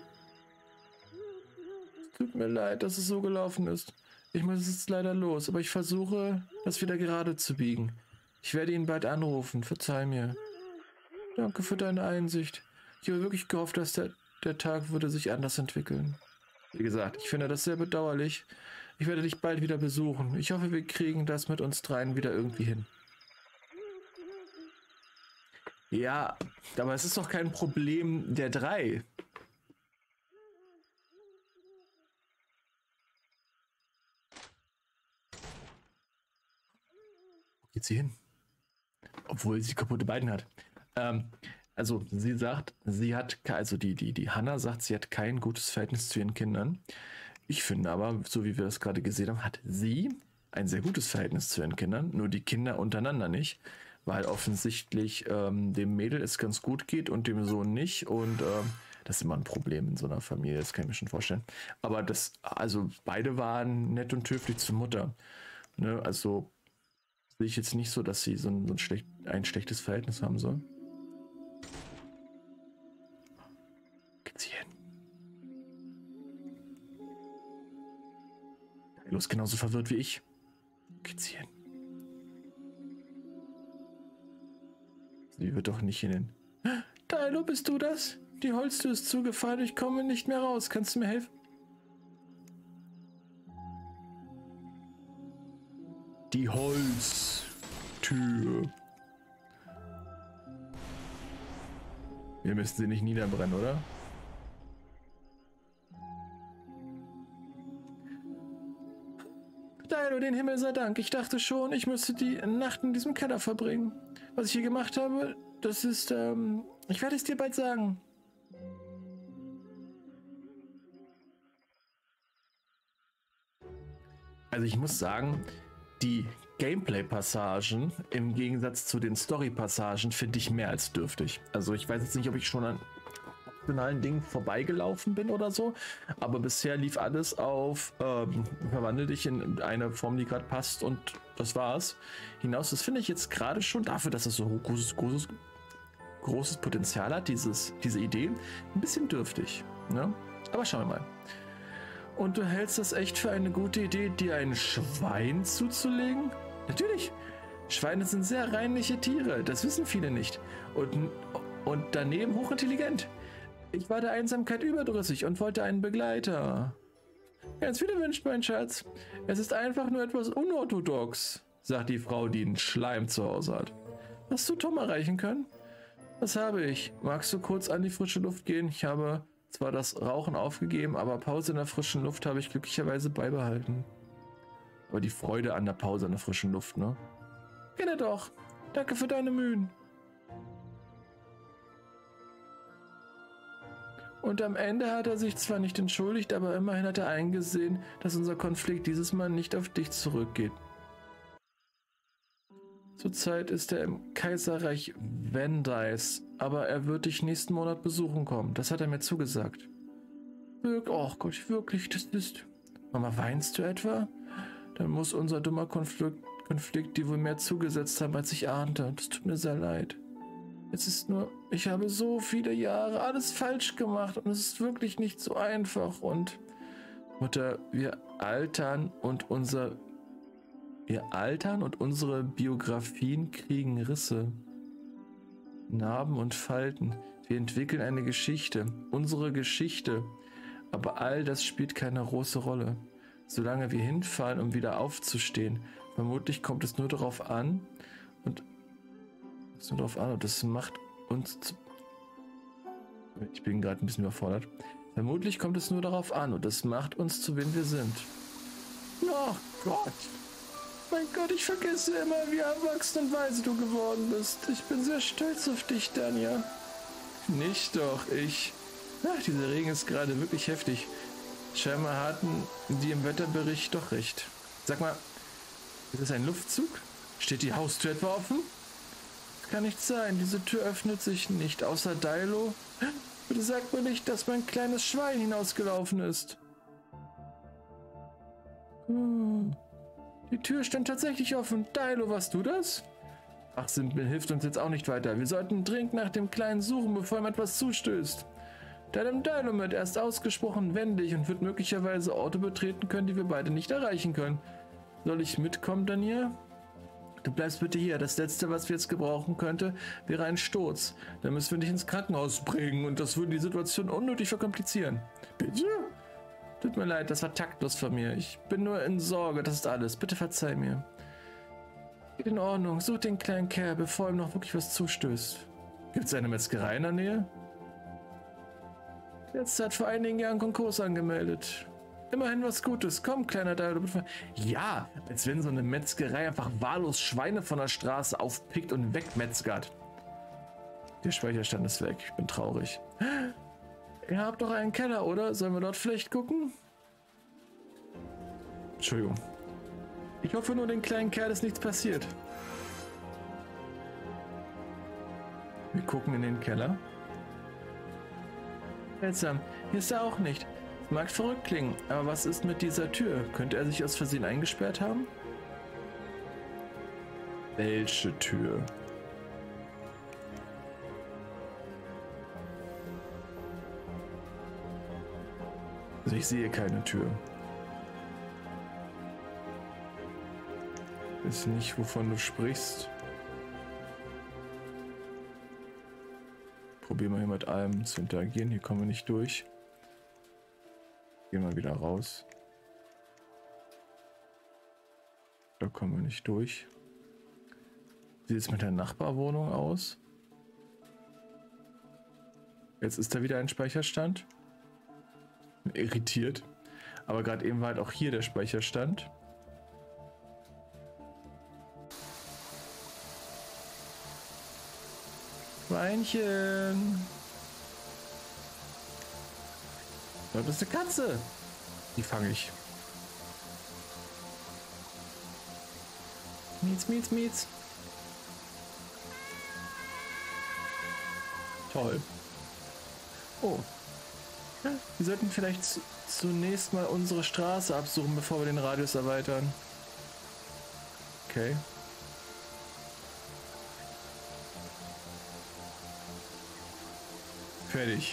Es tut mir leid, dass es so gelaufen ist. Ich muss jetzt leider los, aber ich versuche, das wieder gerade zu biegen. Ich werde ihn bald anrufen, verzeih mir. Danke für deine Einsicht. Ich habe wirklich gehofft, dass der, der Tag würde sich anders entwickeln. Wie gesagt, ich finde das sehr bedauerlich. Ich werde dich bald wieder besuchen. Ich hoffe, wir kriegen das mit uns dreien wieder irgendwie hin. Ja, aber es ist doch kein Problem der drei. Wo geht sie hin? Obwohl sie kaputte Beine hat. Ähm, also sie sagt, sie hat, also die, die, die Hannah sagt, sie hat kein gutes Verhältnis zu ihren Kindern. Ich finde aber, so wie wir das gerade gesehen haben, hat sie ein sehr gutes Verhältnis zu ihren Kindern, nur die Kinder untereinander nicht. Weil offensichtlich ähm, dem Mädel es ganz gut geht und dem Sohn nicht. Und ähm, das ist immer ein Problem in so einer Familie, das kann ich mir schon vorstellen. Aber das, also beide waren nett und höflich zur Mutter. Ne? Also sehe ich jetzt nicht so, dass sie so ein, so ein, schlecht, ein schlechtes Verhältnis haben sollen. Geht sie hin? Los, genauso verwirrt wie ich. Geht sie hin? Sie wird doch nicht hin. Dilo, bist du das? Die Holztür ist zugefallen, ich komme nicht mehr raus. Kannst du mir helfen? Die Holztür. Wir müssen sie nicht niederbrennen, oder? Dilo, den Himmel sei Dank. Ich dachte schon, ich müsste die Nacht in diesem Keller verbringen. Was ich hier gemacht habe, das ist, ähm, ich werde es dir bald sagen. Also ich muss sagen, die Gameplay-Passagen im Gegensatz zu den Story-Passagen finde ich mehr als dürftig. Also ich weiß jetzt nicht, ob ich schon an optionalen Dingen vorbeigelaufen bin oder so, aber bisher lief alles auf ähm, verwandle dich in eine Form, die gerade passt und das war's. Hinaus, das finde ich jetzt gerade schon dafür, dass es so großes, großes, großes Potenzial hat, dieses, diese Idee, ein bisschen dürftig. Ne? Aber schauen wir mal. Und du hältst das echt für eine gute Idee, dir ein Schwein zuzulegen? Natürlich. Schweine sind sehr reinliche Tiere, das wissen viele nicht. Und, und daneben hochintelligent. Ich war der Einsamkeit überdrüssig und wollte einen Begleiter. Ganz viele wünscht, mein Schatz. Es ist einfach nur etwas unorthodox, sagt die Frau, die einen Schleim zu Hause hat. Hast du Tom erreichen können? Das habe ich. Magst du kurz an die frische Luft gehen? Ich habe zwar das Rauchen aufgegeben, aber Pause in der frischen Luft habe ich glücklicherweise beibehalten. Aber die Freude an der Pause in der frischen Luft, ne? Geht er doch. Danke für deine Mühen. Und am Ende hat er sich zwar nicht entschuldigt, aber immerhin hat er eingesehen, dass unser Konflikt dieses Mal nicht auf dich zurückgeht. Zurzeit ist er im Kaiserreich Vendice, aber er wird dich nächsten Monat besuchen kommen. Das hat er mir zugesagt. Wirklich, oh Gott, wirklich, das ist... Mama, weinst du etwa? Dann muss unser dummer Konflikt, Konflikt dir wohl mehr zugesetzt haben, als ich ahnte. Das tut mir sehr leid. Es ist nur, ich habe so viele Jahre alles falsch gemacht und es ist wirklich nicht so einfach. Und Mutter, wir altern und unser... Wir altern und unsere Biografien kriegen Risse, Narben und Falten. Wir entwickeln eine Geschichte, unsere Geschichte. Aber all das spielt keine große Rolle. Solange wir hinfallen, um wieder aufzustehen, vermutlich kommt es nur darauf an und es nur darauf an und das macht uns zu... Ich bin gerade ein bisschen überfordert. Vermutlich kommt es nur darauf an und das macht uns zu wen wir sind. Oh Gott! Mein Gott, ich vergesse immer, wie erwachsen und weise du geworden bist. Ich bin sehr stolz auf dich, Danja. Nicht doch, ich... Ach, dieser Regen ist gerade wirklich heftig. Scheinbar hatten die im Wetterbericht doch recht. Sag mal, ist das ein Luftzug? Steht die Haustür etwa offen? Das kann nicht sein, diese Tür öffnet sich nicht, außer Dailo. Bitte sag mir nicht, dass mein kleines Schwein hinausgelaufen ist. Hm. Die Tür stand tatsächlich offen. Dailo, warst du das? Ach, Simpel hilft uns jetzt auch nicht weiter. Wir sollten dringend nach dem Kleinen suchen, bevor ihm etwas zustößt. Deinem Dynamit, er ist ausgesprochen wendig und wird möglicherweise Orte betreten können, die wir beide nicht erreichen können. Soll ich mitkommen, Danja? Du bleibst bitte hier. Das Letzte, was wir jetzt gebrauchen könnte, wäre ein Sturz. Dann müssen wir dich ins Krankenhaus bringen und das würde die Situation unnötig verkomplizieren. Bitte? Tut mir leid, das war taktlos von mir. Ich bin nur in Sorge, das ist alles. Bitte verzeih mir. Geht in Ordnung. Such den kleinen Kerl, bevor ihm noch wirklich was zustößt. Gibt es eine Metzgerei in der Nähe? Jetzt hat vor einigen Jahren Konkurs angemeldet. Immerhin was Gutes. Komm, kleiner Dailo. Ja, als wenn so eine Metzgerei einfach wahllos Schweine von der Straße aufpickt und wegmetzgert. Der Speicherstand ist weg. Ich bin traurig. Ihr habt doch einen Keller, oder? Sollen wir dort vielleicht gucken? Entschuldigung. Ich hoffe nur, den kleinen Kerl ist nichts passiert. Wir gucken in den Keller. Seltsam. Hier ist er auch nicht. Es mag verrückt klingen, aber was ist mit dieser Tür? Könnte er sich aus Versehen eingesperrt haben? Welche Tür? Also ich sehe keine Tür. Ich weiß nicht, wovon du sprichst. Probieren wir hier mit allem zu interagieren. Hier kommen wir nicht durch. Gehen wir wieder raus. Da kommen wir nicht durch. Wie sieht es mit der Nachbarwohnung aus? Jetzt ist da wieder ein Speicherstand. Irritiert. Aber gerade eben war halt auch hier der Speicherstand. Schweinchen. Das ist eine Katze. Die fange ich. Mietz, mietz, mietz. Toll. Oh. Wir sollten vielleicht zu, zunächst mal unsere Straße absuchen, bevor wir den Radius erweitern. Okay. Fertig.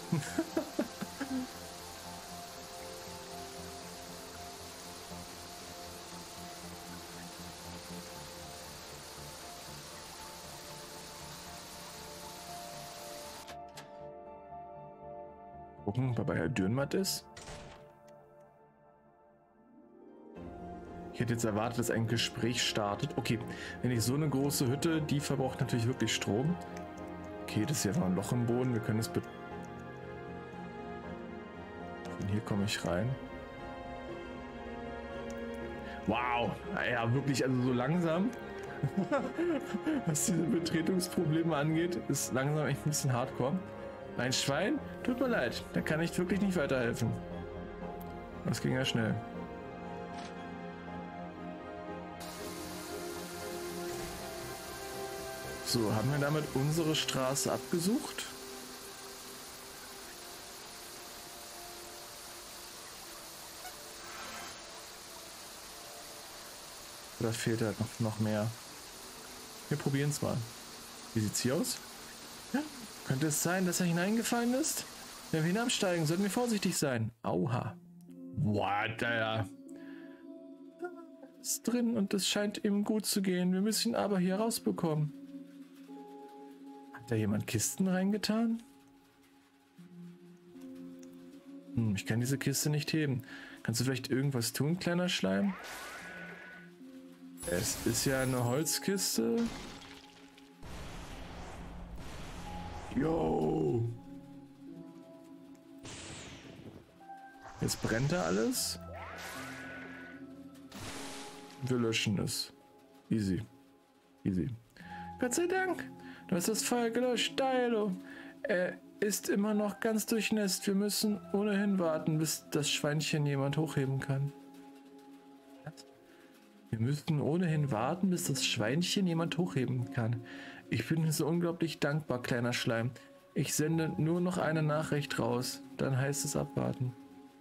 Gucken, ob bei Herr Dürrenmatt ist. Ich hätte jetzt erwartet, dass ein Gespräch startet. Okay, wenn ich so eine große Hütte, die verbraucht natürlich wirklich Strom. Okay, das ist ja noch ein Loch im Boden. Wir können es be... Von hier komme ich rein. Wow, ja wirklich, also so langsam Was diese Betretungsprobleme angeht, ist langsam echt ein bisschen hardcore. Ein Schwein? Tut mir leid, da kann ich wirklich nicht weiterhelfen. Das ging ja schnell. So, haben wir damit unsere Straße abgesucht? Oder fehlt halt noch, noch mehr? Wir probieren es mal. Wie sieht's hier aus? Ja, könnte es sein, dass er hineingefallen ist? Wenn wir hinabsteigen, sollten wir vorsichtig sein. Auha. What, Alter? Ist drin und es scheint ihm gut zu gehen. Wir müssen ihn aber hier rausbekommen. Hat da jemand Kisten reingetan? Hm, ich kann diese Kiste nicht heben. Kannst du vielleicht irgendwas tun, kleiner Schleim? Es ist ja eine Holzkiste. Yo. Jetzt brennt da alles. Wir löschen es. Easy. Easy. Gott sei Dank. Du hast das Feuer gelöscht. Dilo. Er ist immer noch ganz durchnässt. Wir müssen ohnehin warten, bis das Schweinchen jemand hochheben kann. Wir müssen ohnehin warten, bis das Schweinchen jemand hochheben kann. Ich bin so unglaublich dankbar, kleiner Schleim. Ich sende nur noch eine Nachricht raus. Dann heißt es abwarten.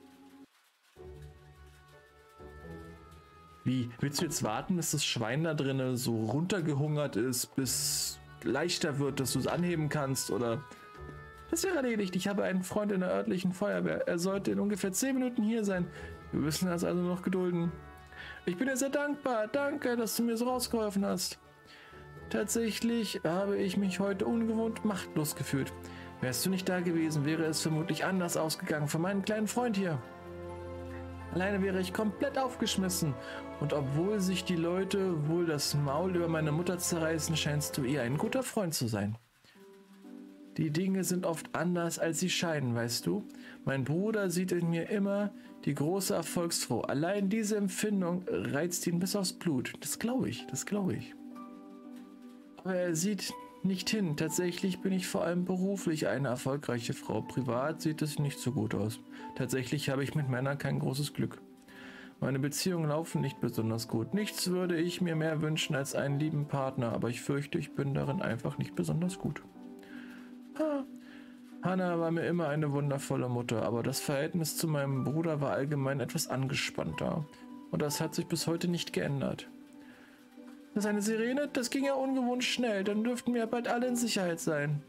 Wie? Willst du jetzt warten, bis das Schwein da drinnen so runtergehungert ist, bis leichter wird, dass du es anheben kannst? Oder? Das wäre erledigt. Ich habe einen Freund in der örtlichen Feuerwehr. Er sollte in ungefähr zehn Minuten hier sein. Wir müssen das also noch gedulden. Ich bin dir sehr dankbar. Danke, dass du mir so rausgeholfen hast. Tatsächlich habe ich mich heute ungewohnt machtlos gefühlt. Wärst du nicht da gewesen, wäre es vermutlich anders ausgegangen für meinen kleinen Freund hier. Alleine wäre ich komplett aufgeschmissen. Und obwohl sich die Leute wohl das Maul über meine Mutter zerreißen, scheinst du eher ein guter Freund zu sein. Die Dinge sind oft anders, als sie scheinen, weißt du? Mein Bruder sieht in mir immer die große Erfolgsfrau. Allein diese Empfindung reizt ihn bis aufs Blut. Das glaube ich, das glaube ich. Aber er sieht nicht hin. Tatsächlich bin ich vor allem beruflich eine erfolgreiche Frau. Privat sieht es nicht so gut aus. Tatsächlich habe ich mit Männern kein großes Glück. Meine Beziehungen laufen nicht besonders gut. Nichts würde ich mir mehr wünschen als einen lieben Partner, aber ich fürchte, ich bin darin einfach nicht besonders gut. Ha. Hannah war mir immer eine wundervolle Mutter, aber das Verhältnis zu meinem Bruder war allgemein etwas angespannter. Und das hat sich bis heute nicht geändert. Das ist eine Sirene? Das ging ja ungewohnt schnell. Dann dürften wir bald alle in Sicherheit sein.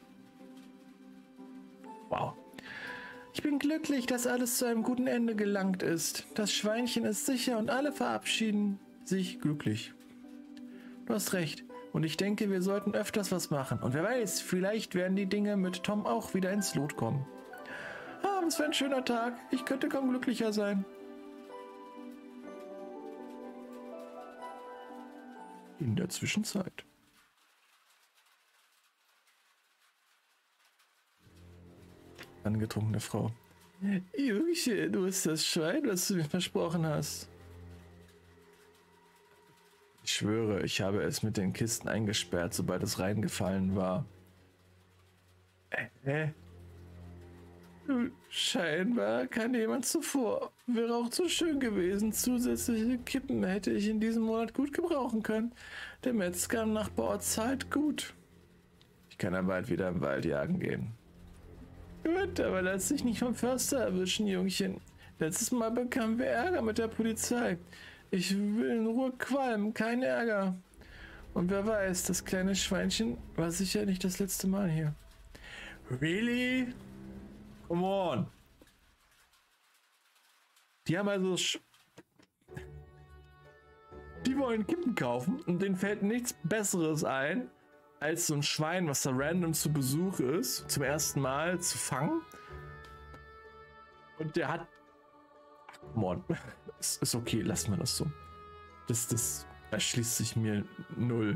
Wow. Ich bin glücklich, dass alles zu einem guten Ende gelangt ist. Das Schweinchen ist sicher und alle verabschieden sich glücklich. Du hast recht. Und ich denke, wir sollten öfters was machen. Und wer weiß, vielleicht werden die Dinge mit Tom auch wieder ins Lot kommen. Ah, was für ein schöner Tag. Ich könnte kaum glücklicher sein. In der Zwischenzeit. Angetrunkene Frau. Jungchen, du bist das Schwein, was du mir versprochen hast. Ich schwöre, ich habe es mit den Kisten eingesperrt, sobald es reingefallen war. Äh? Scheinbar kann jemand zuvor. Wäre auch zu schön gewesen. Zusätzliche Kippen hätte ich in diesem Monat gut gebrauchen können. Der Metzger im Nachbarort zahlt gut. Ich kann dann bald wieder im Wald jagen gehen. Gut, aber lass dich nicht vom Förster erwischen, Jungchen. Letztes Mal bekamen wir Ärger mit der Polizei. Ich will in Ruhe qualmen, kein Ärger. Und wer weiß, das kleine Schweinchen war sicher nicht das letzte Mal hier. Really? Come on. Die haben also... Sch Die wollen Kippen kaufen und denen fällt nichts Besseres ein, als so ein Schwein, was da random zu Besuch ist, zum ersten Mal zu fangen. Und der hat... Ach, come on. Ist, ist okay, lassen wir das so. Das, das erschließt sich mir null.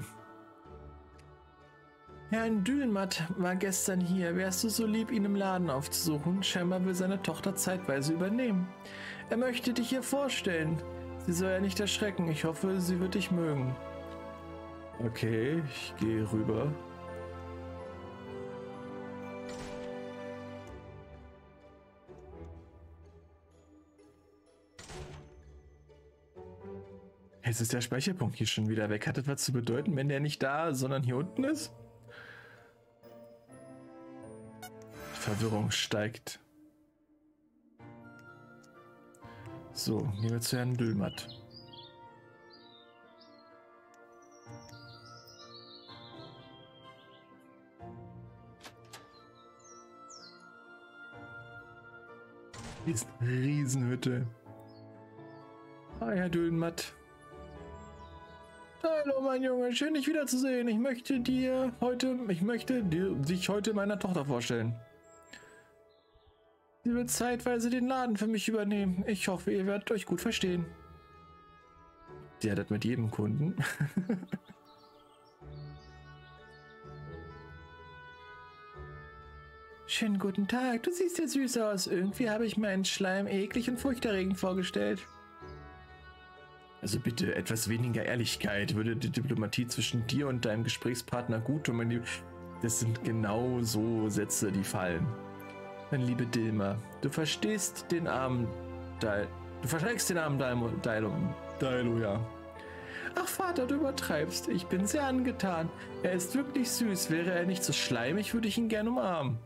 Herr Dülmatt war gestern hier. Wärst du so lieb, ihn im Laden aufzusuchen? Scheinbar will seine Tochter zeitweise übernehmen. Er möchte dich hier vorstellen. Sie soll ja nicht erschrecken. Ich hoffe, sie wird dich mögen. Okay, ich gehe rüber. Jetzt ist der Speicherpunkt hier schon wieder weg. Hat das was zu bedeuten, wenn der nicht da, sondern hier unten ist? Verwirrung steigt. So, gehen wir zu Herrn Dülmatt. Hier ist eine Riesenhütte. Hi, Herr Dülmatt. Hallo, mein Junge, schön dich wiederzusehen. Ich möchte dir heute, ich möchte dir, dich heute meiner Tochter vorstellen. Sie wird zeitweise den Laden für mich übernehmen. Ich hoffe, ihr werdet euch gut verstehen. Sie hat das mit jedem Kunden. Schönen guten Tag, du siehst ja süß aus. Irgendwie habe ich mir einen Schleim eklig und furchterregend vorgestellt. Also bitte etwas weniger Ehrlichkeit. Würde die Diplomatie zwischen dir und deinem Gesprächspartner gut tun. Das sind genau so Sätze, die fallen. Meine liebe Dilma, du verstehst den armen Dilo. Du verschreckst den armen Dilo, Dilo, Dilo, ja. Ach Vater, du übertreibst. Ich bin sehr angetan. Er ist wirklich süß. Wäre er nicht so schleimig, würde ich ihn gern umarmen.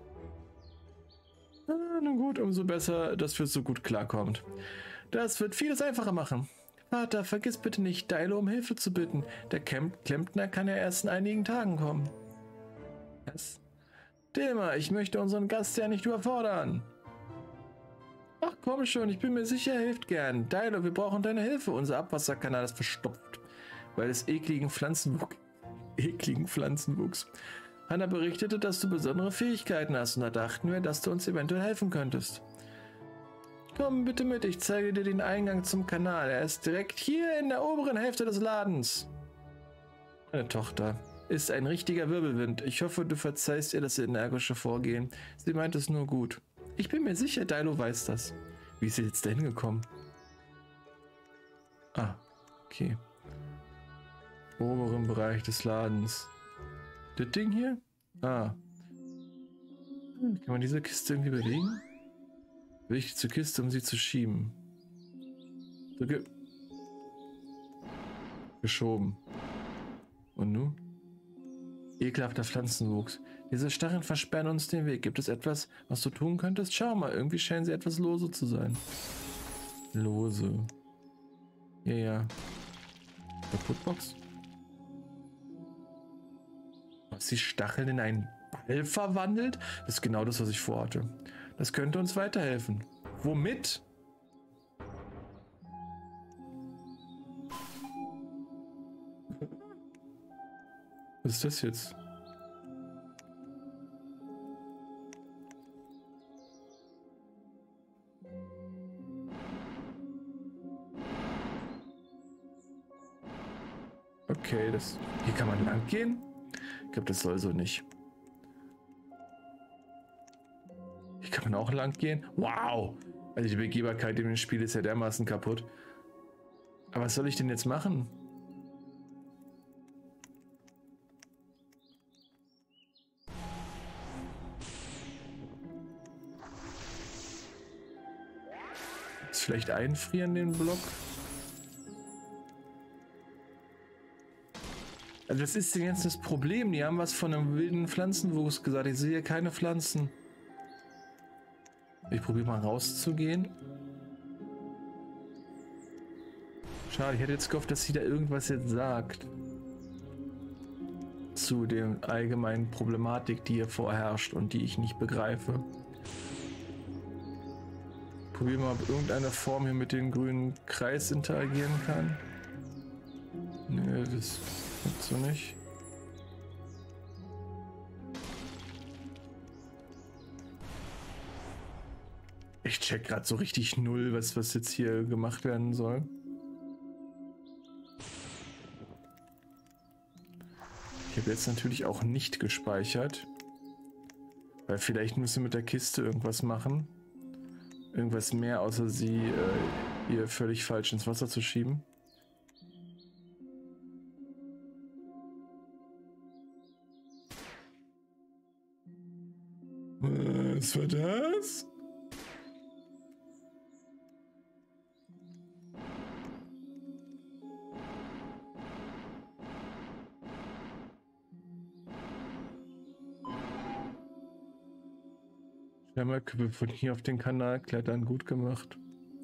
Ah, nun gut, umso besser, dass wir so gut klarkommt. Das wird vieles einfacher machen. Vater, vergiss bitte nicht, Dilo um Hilfe zu bitten. Der Klempner kann ja erst in einigen Tagen kommen. Was? Dilma, ich möchte unseren Gast ja nicht überfordern. Ach komm schon, ich bin mir sicher, er hilft gern. Dilo, wir brauchen deine Hilfe. Unser Abwasserkanal ist verstopft, weil es ekligen Pflanzenwuchs. ekligen Pflanzenwuchs. Hanna berichtete, dass du besondere Fähigkeiten hast und da dachten wir, dass du uns eventuell helfen könntest. Komm bitte mit, ich zeige dir den Eingang zum Kanal. Er ist direkt hier in der oberen Hälfte des Ladens. Meine Tochter ist ein richtiger Wirbelwind. Ich hoffe, du verzeihst ihr das energische Vorgehen. Sie meint es nur gut. Ich bin mir sicher, Dilo weiß das. Wie ist sie jetzt dahin gekommen? Ah, okay. Oberen Bereich des Ladens. Das Ding hier? Ah. Hm, kann man diese Kiste irgendwie bewegen? Wichtig zur Kiste, um sie zu schieben. Drücke. Geschoben. Und nun? Ekelhafter Pflanzenwuchs. Diese Stacheln versperren uns den Weg. Gibt es etwas, was du tun könntest? Schau mal, irgendwie scheinen sie etwas lose zu sein. Lose. Ja, ja. Kaputtbox? Was die Stacheln in einen Ball verwandelt? Das ist genau das, was ich vorhatte. Das könnte uns weiterhelfen. Womit? Was ist das jetzt? Okay, das. Hier kann man lang gehen? Ich glaube, das soll so nicht. Hier kann man auch lang gehen. Wow! Also die Begehbarkeit in dem Spiel ist ja dermaßen kaputt. Aber was soll ich denn jetzt machen? Ist vielleicht einfrieren den Block? Also das ist jetzt das Problem. Die haben was von einem wilden Pflanzenwuchs gesagt. Ich sehe keine Pflanzen. Ich probiere mal rauszugehen. Schade, ich hätte jetzt gehofft, dass sie da irgendwas jetzt sagt. Zu der allgemeinen Problematik, die hier vorherrscht und die ich nicht begreife. Probieren wir mal, ob irgendeine Form hier mit dem grünen Kreis interagieren kann. Nö, das wird so nicht. Ich check gerade so richtig null, was, was jetzt hier gemacht werden soll. Ich habe jetzt natürlich auch nicht gespeichert. Weil vielleicht müssen wir mit der Kiste irgendwas machen. Irgendwas mehr, außer sie äh, hier völlig falsch ins Wasser zu schieben. Was war das? Schlemmerkübel von hier auf den Kanal klettern, gut gemacht.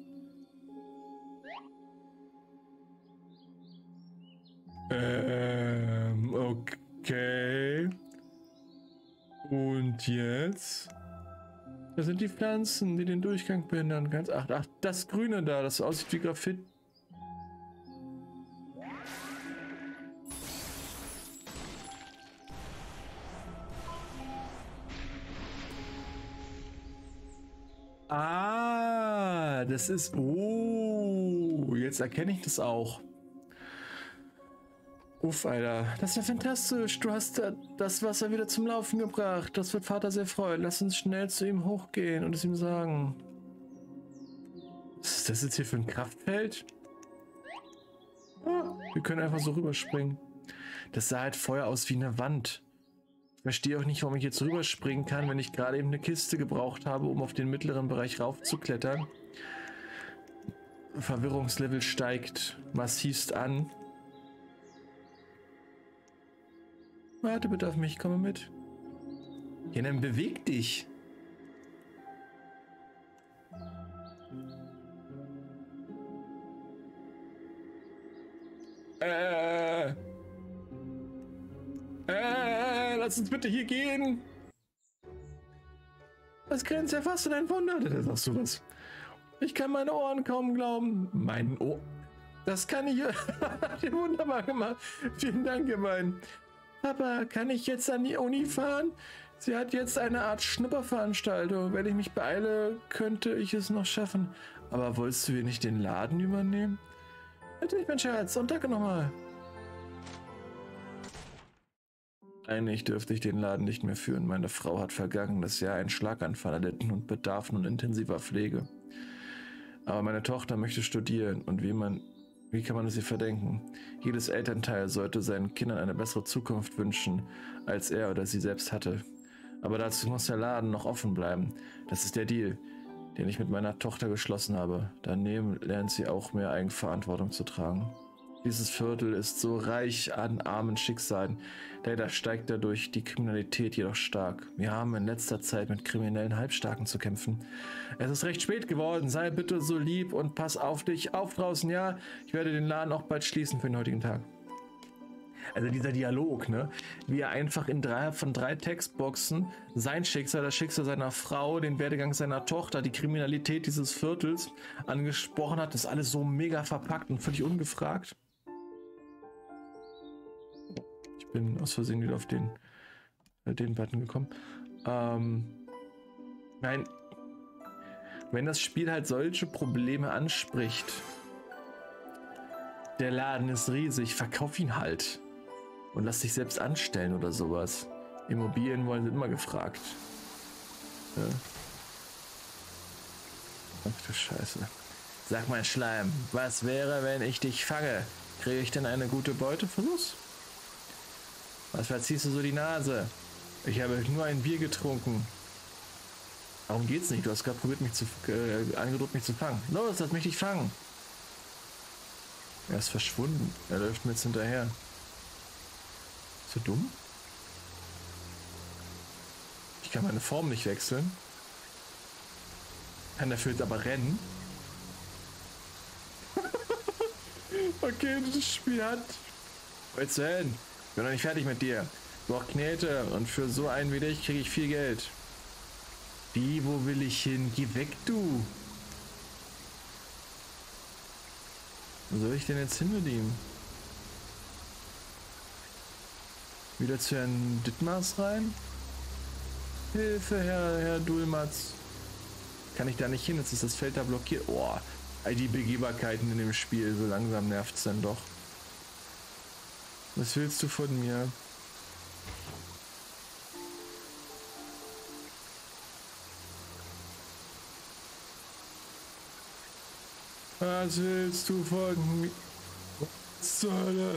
Ähm, okay. Und jetzt? Das sind die Pflanzen, die den Durchgang behindern. Ganz ach, ach, das Grüne da, das aussieht wie Graphit. Ah, das ist... Oh, jetzt erkenne ich das auch. Uff, Alter. Das ist ja fantastisch. Du hast das Wasser wieder zum Laufen gebracht. Das wird Vater sehr freuen. Lass uns schnell zu ihm hochgehen und es ihm sagen. Was ist das jetzt hier für ein Kraftfeld? Ah, wir können einfach so rüberspringen. Das sah halt vorher aus wie eine Wand. Ich verstehe auch nicht, warum ich jetzt rüberspringen kann, wenn ich gerade eben eine Kiste gebraucht habe, um auf den mittleren Bereich raufzuklettern. Verwirrungslevel steigt massivst an. Warte bitte auf mich, komme mit. Ja, dann beweg dich. Äh. Äh, lass uns bitte hier gehen. Das grenzt ja fast an ein Wunder. Da sagst du was. Ich kann meine Ohren kaum glauben. Mein Ohr. Das kann ich. Habt ihr wunderbar gemacht. Vielen Dank, ihr beiden. Papa, kann ich jetzt an die Uni fahren? Sie hat jetzt eine Art Schnupperveranstaltung. Wenn ich mich beeile, könnte ich es noch schaffen. Aber wolltest du hier nicht den Laden übernehmen? Natürlich, mein Scherz. Und danke nochmal. Eigentlich dürfte ich den Laden nicht mehr führen. Meine Frau hat vergangenes Jahr einen Schlaganfall erlitten und bedarf nun intensiver Pflege. Aber meine Tochter möchte studieren und wie man... Wie kann man es ihr verdenken? Jedes Elternteil sollte seinen Kindern eine bessere Zukunft wünschen, als er oder sie selbst hatte. Aber dazu muss der Laden noch offen bleiben. Das ist der Deal, den ich mit meiner Tochter geschlossen habe. Daneben lernt sie auch mehr Eigenverantwortung zu tragen. Dieses Viertel ist so reich an armen Schicksalen. Leider steigt dadurch die Kriminalität jedoch stark. Wir haben in letzter Zeit mit kriminellen Halbstarken zu kämpfen. Es ist recht spät geworden. Sei bitte so lieb und pass auf dich auf draußen. Ja, ich werde den Laden auch bald schließen für den heutigen Tag. Also dieser Dialog, ne? Wie er einfach in drei von drei Textboxen sein Schicksal, das Schicksal seiner Frau, den Werdegang seiner Tochter, die Kriminalität dieses Viertels angesprochen hat. Das ist alles so mega verpackt und völlig ungefragt. Ich bin aus Versehen wieder auf den, äh, den Button gekommen. Ähm, nein, wenn das Spiel halt solche Probleme anspricht, der Laden ist riesig, verkauf ihn halt. Und lass dich selbst anstellen oder sowas. Immobilien wollen sind immer gefragt. Ja. Ach du Scheiße. Sag mal, Schleim, was wäre, wenn ich dich fange? Kriege ich denn eine gute Beute? Versuch's. Was verziehst du so die Nase? Ich habe nur ein Bier getrunken. Darum geht's nicht. Du hast gerade probiert, mich zu äh, angedroht, mich zu fangen. Los, lass mich dich fangen. Er ist verschwunden. Er läuft mir jetzt hinterher. Ist so dumm? Ich kann meine Form nicht wechseln. Kann dafür jetzt aber rennen. Okay, das Spiel hat... Wo willst du hin? Ich bin noch nicht fertig mit dir. Ich brauche Knete und für so einen wie dich kriege ich viel Geld. Wie, wo will ich hin? Geh weg, du! Wo soll ich denn jetzt hin mit ihm? Wieder zu Herrn Dittmars rein? Hilfe, Herr, Herr Dulmatz. Kann ich da nicht hin? Jetzt ist das Feld da blockiert. Oh, all die Begehbarkeiten in dem Spiel. So langsam nervt es dann doch. Was willst du von mir? Was willst du von mir? Was zur Hölle?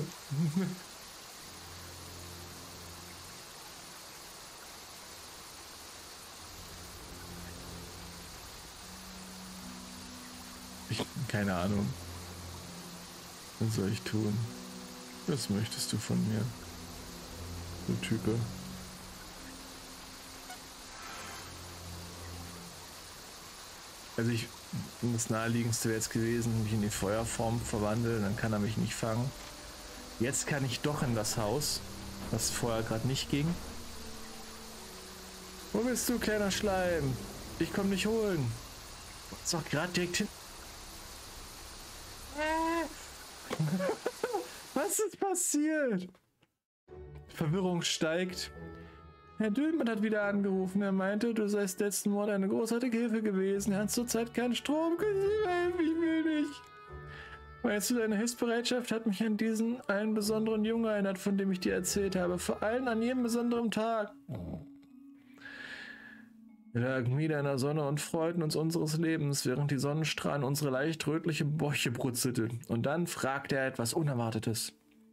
Keine Ahnung. Was soll ich tun? Was möchtest du von mir? Du Type. Also ich, das naheliegendste wäre jetzt gewesen, mich in die Feuerform verwandeln, dann kann er mich nicht fangen. Jetzt kann ich doch in das Haus, was vorher gerade nicht ging. Wo bist du, kleiner Schleim? Ich komm dich holen. Ist doch gerade direkt hin. Was ist passiert? Verwirrung steigt. Herr Dülmann hat wieder angerufen. Er meinte, du seist letzten Monat eine großartige Hilfe gewesen. Er hat zurzeit keinen Strom. Können Sie mir helfen? Ich will nicht. Weißt du, deine Hilfsbereitschaft hat mich an diesen einen besonderen Jungen erinnert, von dem ich dir erzählt habe. Vor allem an jedem besonderen Tag. Wir lagen wieder in der Sonne und freuten uns unseres Lebens, während die Sonnenstrahlen unsere leicht rötliche Bäuche brutzelten. Und dann fragte er etwas Unerwartetes.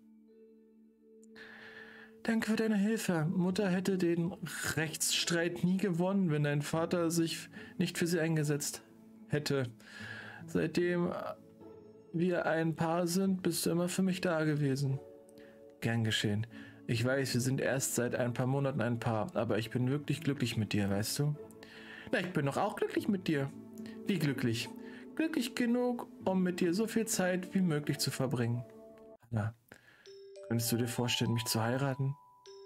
Danke für deine Hilfe. Mutter hätte den Rechtsstreit nie gewonnen, wenn dein Vater sich nicht für sie eingesetzt hätte. Seitdem wir ein Paar sind, bist du immer für mich da gewesen. Gern geschehen. Ich weiß, wir sind erst seit ein paar Monaten ein Paar, aber ich bin wirklich glücklich mit dir, weißt du? Na, ich bin doch auch glücklich mit dir. Wie glücklich? Glücklich genug, um mit dir so viel Zeit wie möglich zu verbringen. Na, könntest du dir vorstellen, mich zu heiraten?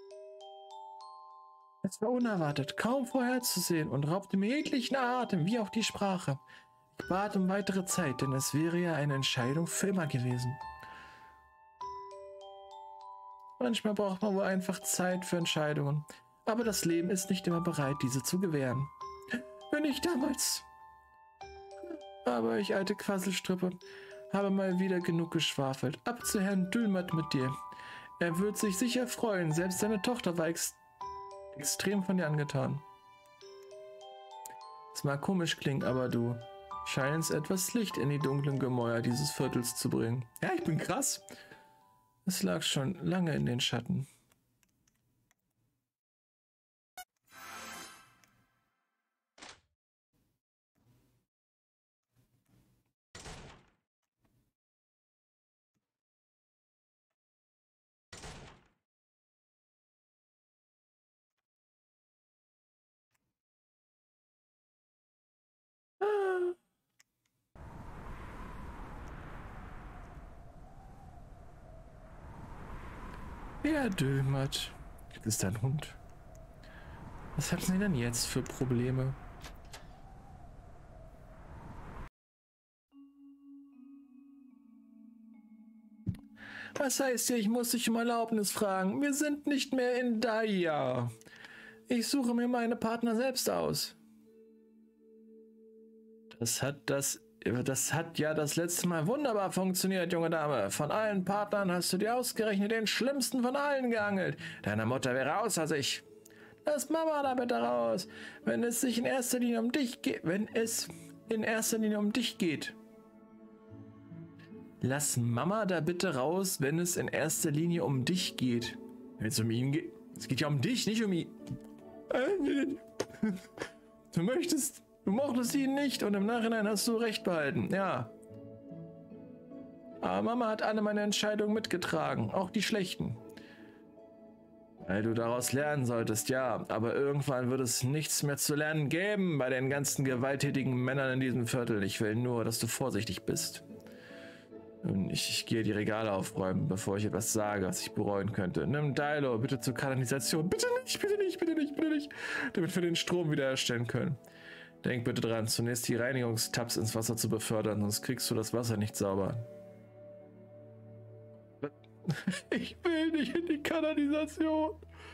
Es war unerwartet, kaum vorherzusehen und raubte mir jeglichen Atem, wie auch die Sprache. Ich bat um weitere Zeit, denn es wäre ja eine Entscheidung für immer gewesen. Manchmal braucht man wohl einfach Zeit für Entscheidungen, aber das Leben ist nicht immer bereit, diese zu gewähren. Wenn ich damals... Aber ich, alte Quasselstrippe, habe mal wieder genug geschwafelt. Ab zu Herrn Dülmert mit dir. Er wird sich sicher freuen, selbst seine Tochter war ex extrem von dir angetan. Es mag komisch klingen, aber du scheinst etwas Licht in die dunklen Gemäuer dieses Viertels zu bringen. Ja, ich bin krass. Es lag schon lange in den Schatten. Ah. Wer Dülmert? Das ist ein Hund. Was haben Sie denn jetzt für Probleme? Was heißt hier, ich muss dich um Erlaubnis fragen? Wir sind nicht mehr in Daya. Ich suche mir meine Partner selbst aus. Das hat das... Das hat ja das letzte Mal wunderbar funktioniert, junge Dame. Von allen Partnern hast du dir ausgerechnet den schlimmsten von allen geangelt. Deine Mutter wäre außer sich. Lass Mama da bitte raus. Wenn es sich in erster Linie um dich geht. Wenn es in erster Linie um dich geht. Lass Mama da bitte raus, wenn es in erster Linie um dich geht. Wenn es um ihn geht. Es geht ja um dich, nicht um ihn. Du möchtest. Du mochtest ihn nicht und im Nachhinein hast du recht behalten. Ja. Aber Mama hat alle meine Entscheidungen mitgetragen. Auch die schlechten. Weil du daraus lernen solltest, ja. Aber irgendwann wird es nichts mehr zu lernen geben bei den ganzen gewalttätigen Männern in diesem Viertel. Ich will nur, dass du vorsichtig bist. Und ich, ich gehe die Regale aufräumen, bevor ich etwas sage, was ich bereuen könnte. Nimm Dilo bitte zur Kanalisation. Bitte nicht, bitte nicht, bitte nicht, bitte nicht. Damit wir den Strom wiederherstellen können. Denk bitte dran, zunächst die Reinigungstabs ins Wasser zu befördern, sonst kriegst du das Wasser nicht sauber. Ich will nicht in die Kanalisation.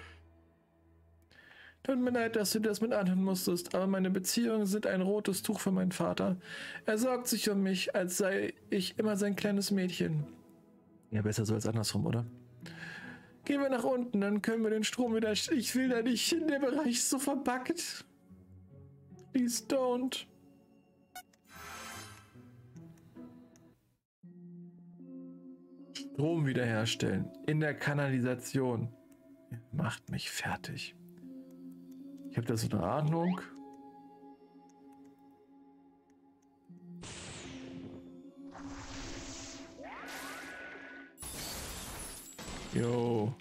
Tut mir leid, dass du das mit anhören musstest, aber meine Beziehungen sind ein rotes Tuch für meinen Vater. Er sorgt sich um mich, als sei ich immer sein kleines Mädchen. Ja, besser so als andersrum, oder? Gehen wir nach unten, dann können wir den Strom wieder... Ich will da nicht hin, der Bereich ist so verbuggt. Please don't. Strom wiederherstellen. In der Kanalisation. Macht mich fertig. Ich habe da so eine Ahnung. Jo.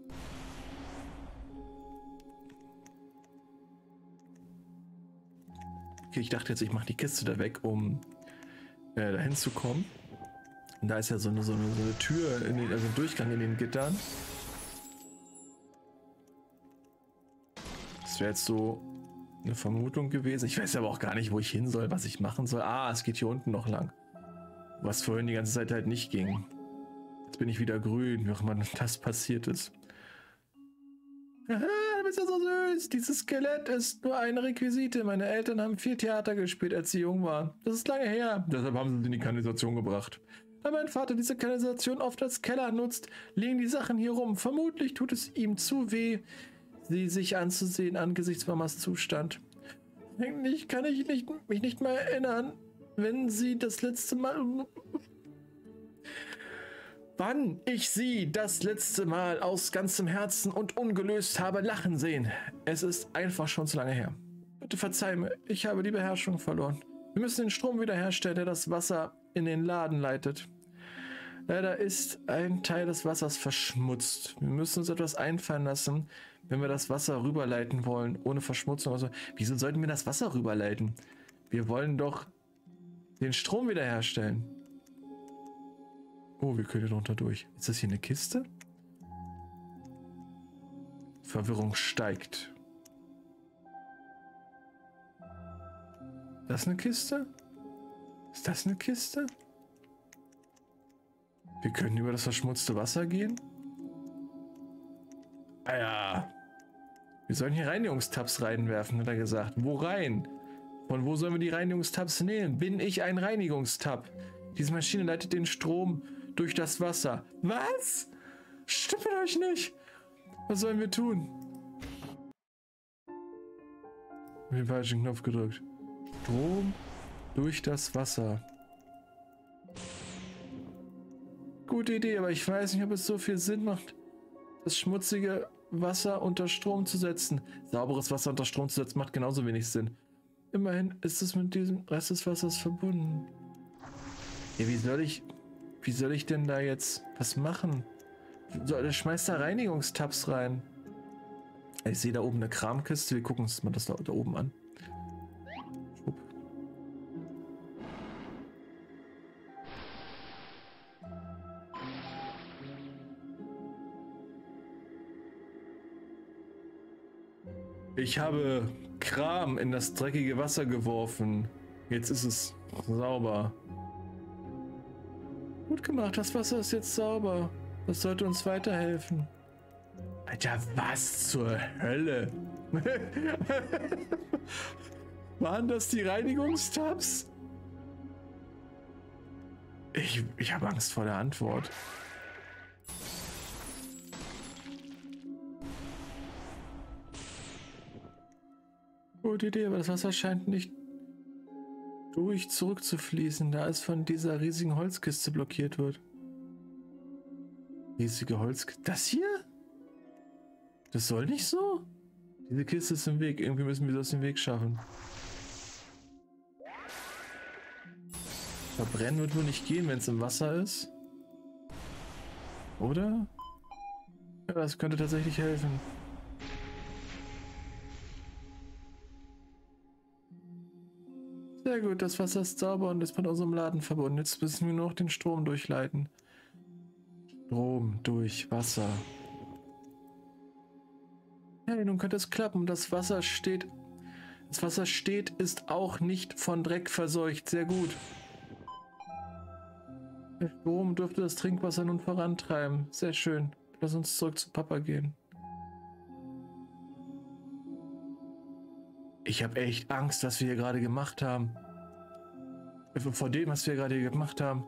Okay, ich dachte jetzt, ich mache die Kiste da weg, um äh, dahin zu kommen. Und da ist ja so eine, so eine, so eine Tür, in den, also ein Durchgang in den Gittern. Das wäre jetzt so eine Vermutung gewesen. Ich weiß aber auch gar nicht, wo ich hin soll, was ich machen soll. Ah, es geht hier unten noch lang. Was vorhin die ganze Zeit halt nicht ging. Jetzt bin ich wieder grün, wie auch immer das passiert ist. Aha, du bist ja so süß. Dieses Skelett ist nur eine Requisite. Meine Eltern haben viel Theater gespielt, als sie jung waren. Das ist lange her. Deshalb haben sie sie in die Kanalisation gebracht. Da mein Vater diese Kanalisation oft als Keller nutzt, liegen die Sachen hier rum. Vermutlich tut es ihm zu weh, sie sich anzusehen angesichts Mamas Zustand. Eigentlich kann ich nicht, mich nicht mal erinnern, wenn sie das letzte Mal... Wann ich sie das letzte Mal aus ganzem Herzen und ungelöst habe lachen sehen. Es ist einfach schon zu lange her. Bitte verzeih mir, ich habe die Beherrschung verloren. Wir müssen den Strom wiederherstellen, der das Wasser in den Laden leitet. Leider ist ein Teil des Wassers verschmutzt. Wir müssen uns etwas einfallen lassen, wenn wir das Wasser rüberleiten wollen, ohne Verschmutzung. Also, wieso sollten wir das Wasser rüberleiten? Wir wollen doch den Strom wiederherstellen. Oh, wir können hier drunter durch. Ist das hier eine Kiste? Verwirrung steigt. Das ist eine Kiste? Ist das eine Kiste? Wir können über das verschmutzte Wasser gehen? Ah ja. Wir sollen hier Reinigungstabs reinwerfen, hat er gesagt. Wo rein? Von wo sollen wir die Reinigungstabs nehmen? Bin ich ein Reinigungstab? Diese Maschine leitet den Strom durch das Wasser. Was? Stimmt mit euch nicht. Was sollen wir tun? Ich habe den falschen Knopf gedrückt. Strom durch das Wasser. Gute Idee, aber ich weiß nicht, ob es so viel Sinn macht, das schmutzige Wasser unter Strom zu setzen. Sauberes Wasser unter Strom zu setzen macht genauso wenig Sinn. Immerhin ist es mit diesem Rest des Wassers verbunden. Ja, wie soll ich... Wie soll ich denn da jetzt was machen? So, der schmeißt da Reinigungstabs rein. Ich sehe da oben eine Kramkiste. Wir gucken uns mal das da, da oben an. Schwupp. Ich habe Kram in das dreckige Wasser geworfen. Jetzt ist es sauber. Gut gemacht, das Wasser ist jetzt sauber. Das sollte uns weiterhelfen. Alter, was zur Hölle? Waren das die Reinigungstabs? Ich, ich habe Angst vor der Antwort. Gute Idee, aber das Wasser scheint nicht durch zurückzufließen, da es von dieser riesigen Holzkiste blockiert wird. Riesige Holzkiste. Das hier? Das soll nicht so? Diese Kiste ist im Weg. Irgendwie müssen wir das den Weg schaffen. Verbrennen wird wohl nicht gehen, wenn es im Wasser ist. Oder? Ja, das könnte tatsächlich helfen. Sehr gut, das Wasser ist sauber und ist mit unserem Laden verbunden. Jetzt müssen wir nur noch den Strom durchleiten. Strom durch Wasser. Hey, nun könnte es klappen. Das Wasser steht... Das Wasser steht, ist auch nicht von Dreck verseucht. Sehr gut. Der Strom dürfte das Trinkwasser nun vorantreiben. Sehr schön. Lass uns zurück zu Papa gehen. Ich habe echt Angst, was wir hier gerade gemacht haben. Vor dem, was wir gerade hier gemacht haben.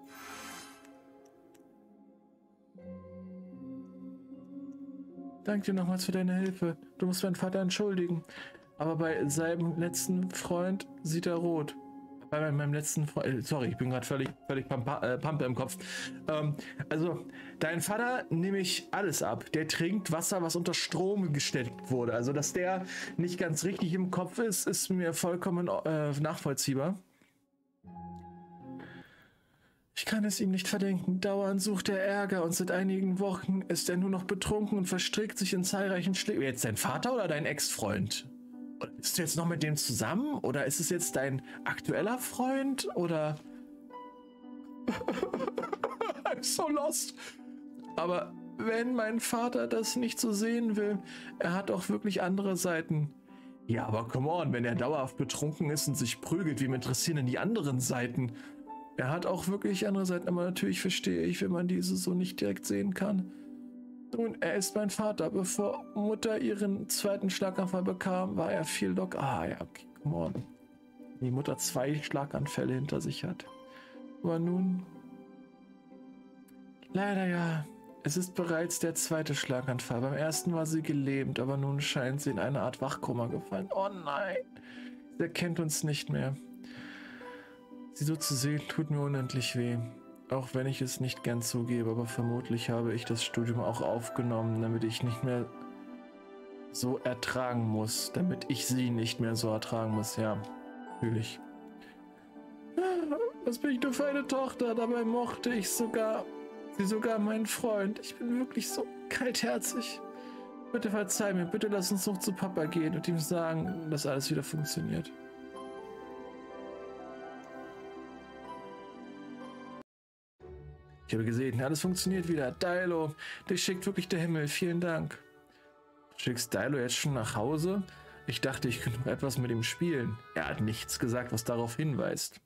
Danke dir nochmals für deine Hilfe. Du musst meinen Vater entschuldigen. Aber bei seinem letzten Freund sieht er rot. Bei meinem letzten Freund... Sorry, ich bin gerade völlig, völlig Pampa, äh, Pampe im Kopf. Ähm, also, dein Vater nehme ich alles ab. Der trinkt Wasser, was unter Strom gestellt wurde. Also, dass der nicht ganz richtig im Kopf ist, ist mir vollkommen äh, nachvollziehbar. Ich kann es ihm nicht verdenken. Dauernd sucht er Ärger und seit einigen Wochen ist er nur noch betrunken und verstrickt sich in zahlreichen Schlägen. Jetzt dein Vater oder dein Ex-Freund? Bist du jetzt noch mit dem zusammen? Oder ist es jetzt dein aktueller Freund? Oder... I'm so lost. Aber wenn mein Vater das nicht so sehen will, er hat auch wirklich andere Seiten. Ja, aber come on, wenn er dauerhaft betrunken ist und sich prügelt, wem interessieren denn die anderen Seiten? Er hat auch wirklich andere Seiten, aber natürlich verstehe ich, wenn man diese so nicht direkt sehen kann. Nun, er ist mein Vater. Bevor Mutter ihren zweiten Schlaganfall bekam, war er viel locker. Ah ja, okay, come on. Die Mutter zwei Schlaganfälle hinter sich hat. Aber nun... Leider ja. Es ist bereits der zweite Schlaganfall. Beim ersten war sie gelähmt, aber nun scheint sie in eine Art Wachkoma gefallen. Oh nein. Sie erkennt uns nicht mehr. Sie so zu sehen, tut mir unendlich weh. Auch wenn ich es nicht gern zugebe, aber vermutlich habe ich das Studium auch aufgenommen, damit ich nicht mehr so ertragen muss. Damit ich sie nicht mehr so ertragen muss. Ja, natürlich. Was bin ich nur für eine Tochter? Dabei mochte ich sogar, sie sogar meinen Freund. Ich bin wirklich so kaltherzig. Bitte verzeih mir, bitte lass uns noch zu Papa gehen und ihm sagen, dass alles wieder funktioniert. Ich habe gesehen, alles funktioniert wieder. Dailo, dich schickt wirklich der Himmel. Vielen Dank. Schickst Dailo jetzt schon nach Hause? Ich dachte, ich könnte noch etwas mit ihm spielen. Er hat nichts gesagt, was darauf hinweist.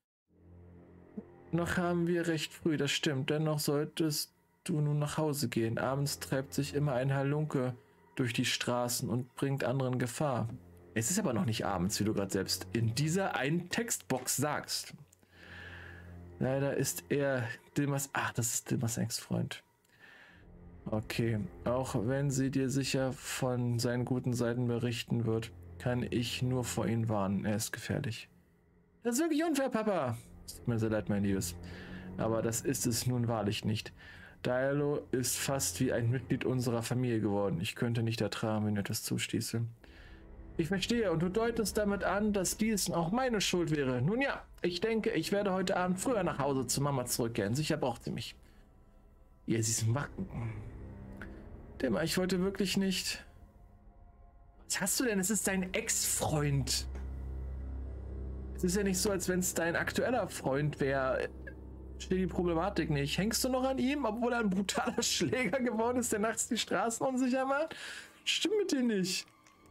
Noch haben wir recht früh, das stimmt. Dennoch solltest du nun nach Hause gehen. Abends treibt sich immer ein Halunke durch die Straßen und bringt anderen Gefahr. Es ist aber noch nicht abends, wie du gerade selbst in dieser einen Textbox sagst. Leider ist er Dilmas... Ach, das ist Dilmas Ex-Freund. Okay, auch wenn sie dir sicher von seinen guten Seiten berichten wird, kann ich nur vor ihn warnen. Er ist gefährlich. Das ist wirklich unfair, Papa. Es tut mir sehr leid, mein Liebes. Aber das ist es nun wahrlich nicht. Dailo ist fast wie ein Mitglied unserer Familie geworden. Ich könnte nicht ertragen, wenn ich etwas zustieße. Ich verstehe, und du deutest damit an, dass dies auch meine Schuld wäre. Nun ja, ich denke, ich werde heute Abend früher nach Hause zu Mama zurückkehren. Sicher braucht sie mich. Ja, sie ist im Wacken. Dimmer, ich wollte wirklich nicht... Was hast du denn? Es ist dein Ex-Freund. Es ist ja nicht so, als wenn es dein aktueller Freund wäre. Steht die Problematik nicht. Hängst du noch an ihm, obwohl er ein brutaler Schläger geworden ist, der nachts die Straßen unsicher macht? Stimmt mit dir nicht.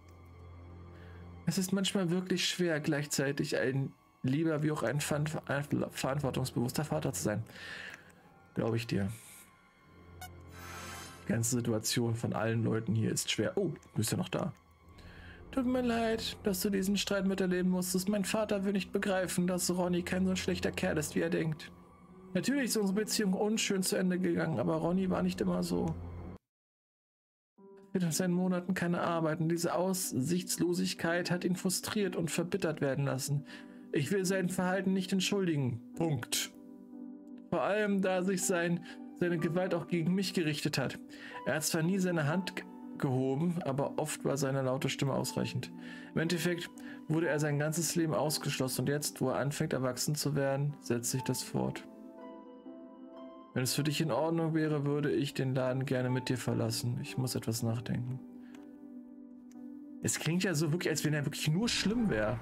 Es ist manchmal wirklich schwer, gleichzeitig ein lieber wie auch ein verantwortungsbewusster Vater zu sein. Glaube ich dir. Die ganze Situation von allen Leuten hier ist schwer. Oh, du bist ja noch da. Tut mir leid, dass du diesen Streit miterleben musstest. Mein Vater will nicht begreifen, dass Ronny kein so schlechter Kerl ist, wie er denkt. Natürlich ist unsere Beziehung unschön zu Ende gegangen, aber Ronny war nicht immer so. Er hat seit Monaten keine Arbeit und diese Aussichtslosigkeit hat ihn frustriert und verbittert werden lassen. Ich will sein Verhalten nicht entschuldigen. Punkt. Vor allem, da sich sein, seine Gewalt auch gegen mich gerichtet hat. Er hat zwar nie seine Hand gehoben, aber oft war seine laute Stimme ausreichend. Im Endeffekt wurde er sein ganzes Leben ausgeschlossen und jetzt, wo er anfängt erwachsen zu werden, setzt sich das fort. Wenn es für dich in Ordnung wäre, würde ich den Laden gerne mit dir verlassen. Ich muss etwas nachdenken. Es klingt ja so wirklich, als wenn er wirklich nur schlimm wäre.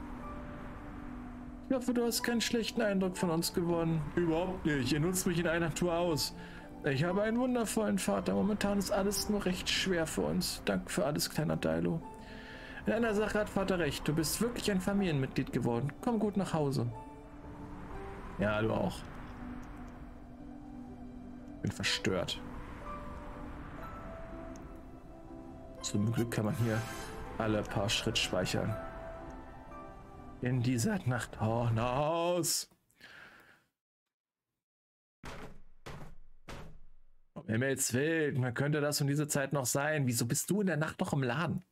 Ich hoffe, du hast keinen schlechten Eindruck von uns gewonnen. Überhaupt nicht. Ihr nutzt mich in einer Tour aus. Ich habe einen wundervollen Vater. Momentan ist alles nur recht schwer für uns. Danke für alles, kleiner Dailo. In einer Sache hat Vater recht. Du bist wirklich ein Familienmitglied geworden. Komm gut nach Hause. Ja, du auch. Bin verstört. Zum Glück kann man hier alle paar Schritt speichern. In dieser Nacht. Oh, nach Haus! Um Himmels Willen, man könnte das um diese Zeit noch sein. Wieso bist du in der Nacht noch im Laden?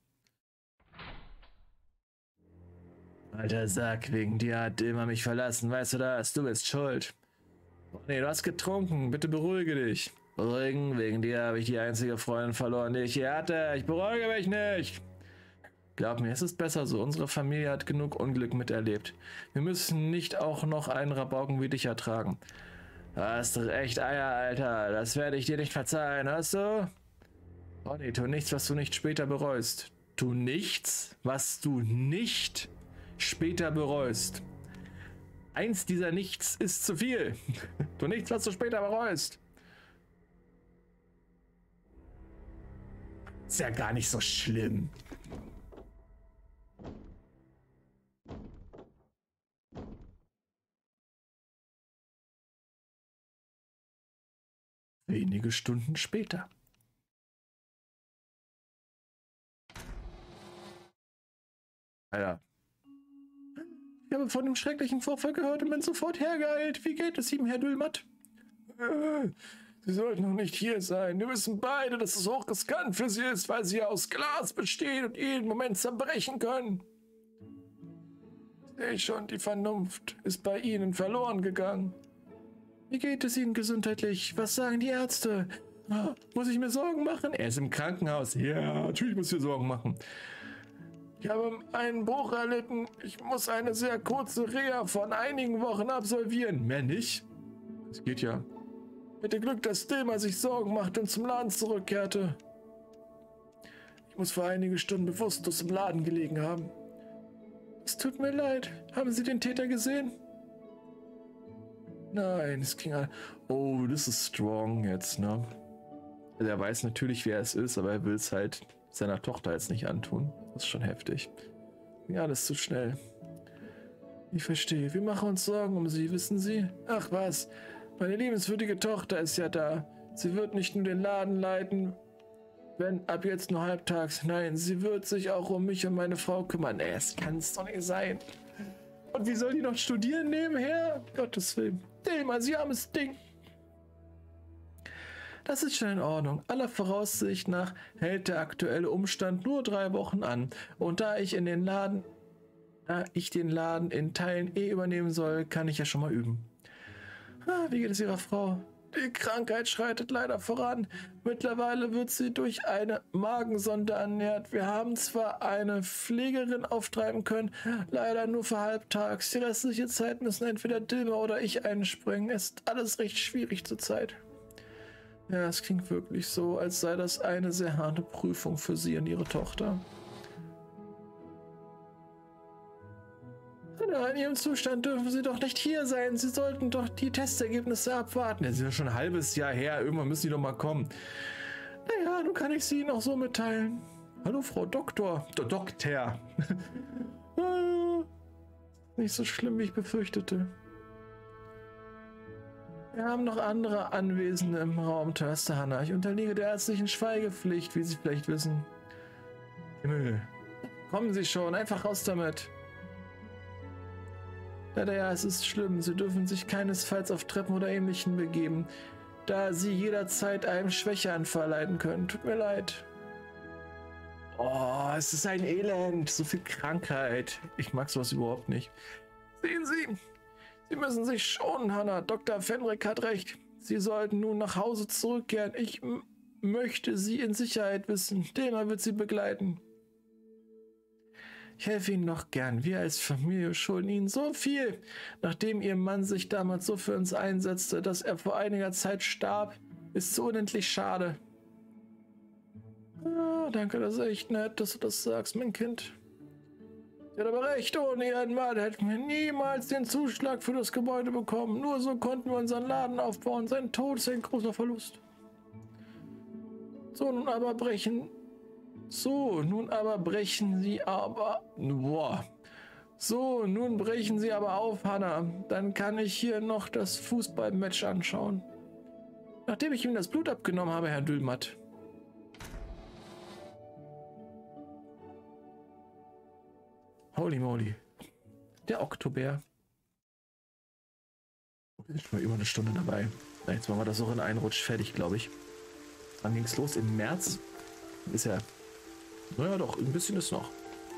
Alter Sack, wegen dir hat Dilma mich verlassen. Weißt du das? Du bist schuld. Oh, nee, du hast getrunken. Bitte beruhige dich. Beruhigen? Wegen dir habe ich die einzige Freundin verloren, die ich hier hatte. Ich beruhige mich nicht. Glaub mir, es ist besser so. Unsere Familie hat genug Unglück miterlebt. Wir müssen nicht auch noch einen Rabauken wie dich ertragen. Hast recht, Eier, Alter. Das werde ich dir nicht verzeihen, hast du? Ronny, tu nichts, was du nicht später bereust. Tu nichts, was du nicht später bereust. Eins dieser Nichts ist zu viel. Tu nichts, was du später bereust. Ist ja gar nicht so schlimm. Wenige Stunden später. Alter. Ich habe von dem schrecklichen Vorfall gehört und bin sofort hergeeilt. Wie geht es ihm, Herr Dülmat? Äh, Sie sollten noch nicht hier sein. Wir wissen beide, dass es hochriskant für Sie ist, weil Sie aus Glas bestehen und jeden Moment zerbrechen können. Sehe ich schon, die Vernunft ist bei Ihnen verloren gegangen. Wie geht es Ihnen gesundheitlich? Was sagen die Ärzte? Ah, muss ich mir Sorgen machen? Er ist im Krankenhaus. Ja, natürlich muss ich mir Sorgen machen. Ich habe einen Bruch erlitten. Ich muss eine sehr kurze Reha von einigen Wochen absolvieren. Mehr nicht? Es geht ja. Ich hatte Glück, dass Dilma sich Sorgen machte und zum Laden zurückkehrte. Ich muss vor einige Stunden bewusstlos im Laden gelegen haben. Es tut mir leid. Haben Sie den Täter gesehen? Nein, es ging an. Oh, das ist strong jetzt, ne? Also er weiß natürlich, wer es ist, aber er will es halt seiner Tochter jetzt nicht antun. Das ist schon heftig. Ja, alles zu schnell. Ich verstehe. Wir machen uns Sorgen um Sie, wissen Sie? Ach was, meine liebenswürdige Tochter ist ja da. Sie wird nicht nur den Laden leiten, wenn ab jetzt nur halbtags. Nein, sie wird sich auch um mich und meine Frau kümmern. Nee, es kann es doch nicht sein. Und wie soll die noch studieren nebenher? Gottes Willen. Dilma, Sie armes Ding. Das ist schon in Ordnung. Aller Voraussicht nach hält der aktuelle Umstand nur drei Wochen an. Und da ich in den Laden, da ich den Laden in Teilen eh übernehmen soll, kann ich ja schon mal üben. Ah, wie geht es Ihrer Frau? Die Krankheit schreitet leider voran. Mittlerweile wird sie durch eine Magensonde ernährt. Wir haben zwar eine Pflegerin auftreiben können, leider nur für halbtags. Die restliche Zeit müssen entweder Dilma oder ich einspringen. Es ist alles recht schwierig zurzeit. Ja, es klingt wirklich so, als sei das eine sehr harte Prüfung für sie und ihre Tochter. In ihrem Zustand dürfen sie doch nicht hier sein. Sie sollten doch die Testergebnisse abwarten. Das ist ja schon ein halbes Jahr her. Irgendwann müssen die doch mal kommen. Naja, nun kann ich sie Ihnen auch so mitteilen. Hallo, Frau Doktor. Der Doktor. Nicht so schlimm, wie ich befürchtete. Wir haben noch andere Anwesende im Raum, Törster Hanna. Ich unterliege der ärztlichen Schweigepflicht, wie Sie vielleicht wissen. Himmel. Kommen Sie schon, einfach raus damit. Leider ja, es ist schlimm. Sie dürfen sich keinesfalls auf Treppen oder Ähnlichem begeben, da Sie jederzeit einem Schwächeanfall leiden können. Tut mir leid. Oh, es ist ein Elend. So viel Krankheit. Ich mag sowas überhaupt nicht. Sehen Sie, Sie müssen sich schonen, Hanna. Doktor Fenrick hat recht. Sie sollten nun nach Hause zurückkehren. Ich m möchte Sie in Sicherheit wissen. Dilma wird Sie begleiten. Ich helfe Ihnen noch gern. Wir als Familie schulden Ihnen so viel. Nachdem Ihr Mann sich damals so für uns einsetzte, dass er vor einiger Zeit starb, ist so unendlich schade. Ah, danke, das ist echt nett, dass du das sagst, mein Kind. Sie hat aber recht, ohne Ihren Mann hätten wir niemals den Zuschlag für das Gebäude bekommen. Nur so konnten wir unseren Laden aufbauen. Sein Tod ist ein großer Verlust. So, nun aber brechen... So, nun aber brechen Sie aber... Boah. So, nun brechen Sie aber auf, Hanna. Dann kann ich hier noch das Fußballmatch anschauen. Nachdem ich ihm das Blut abgenommen habe, Herr Dülmat. Holy moly. Der Oktober. Wir sind schon mal über eine Stunde dabei. Na, jetzt machen wir das auch in einen Rutsch fertig, glaube ich. Dann ging es los im März. Ist ja... Naja, doch, ein bisschen ist noch.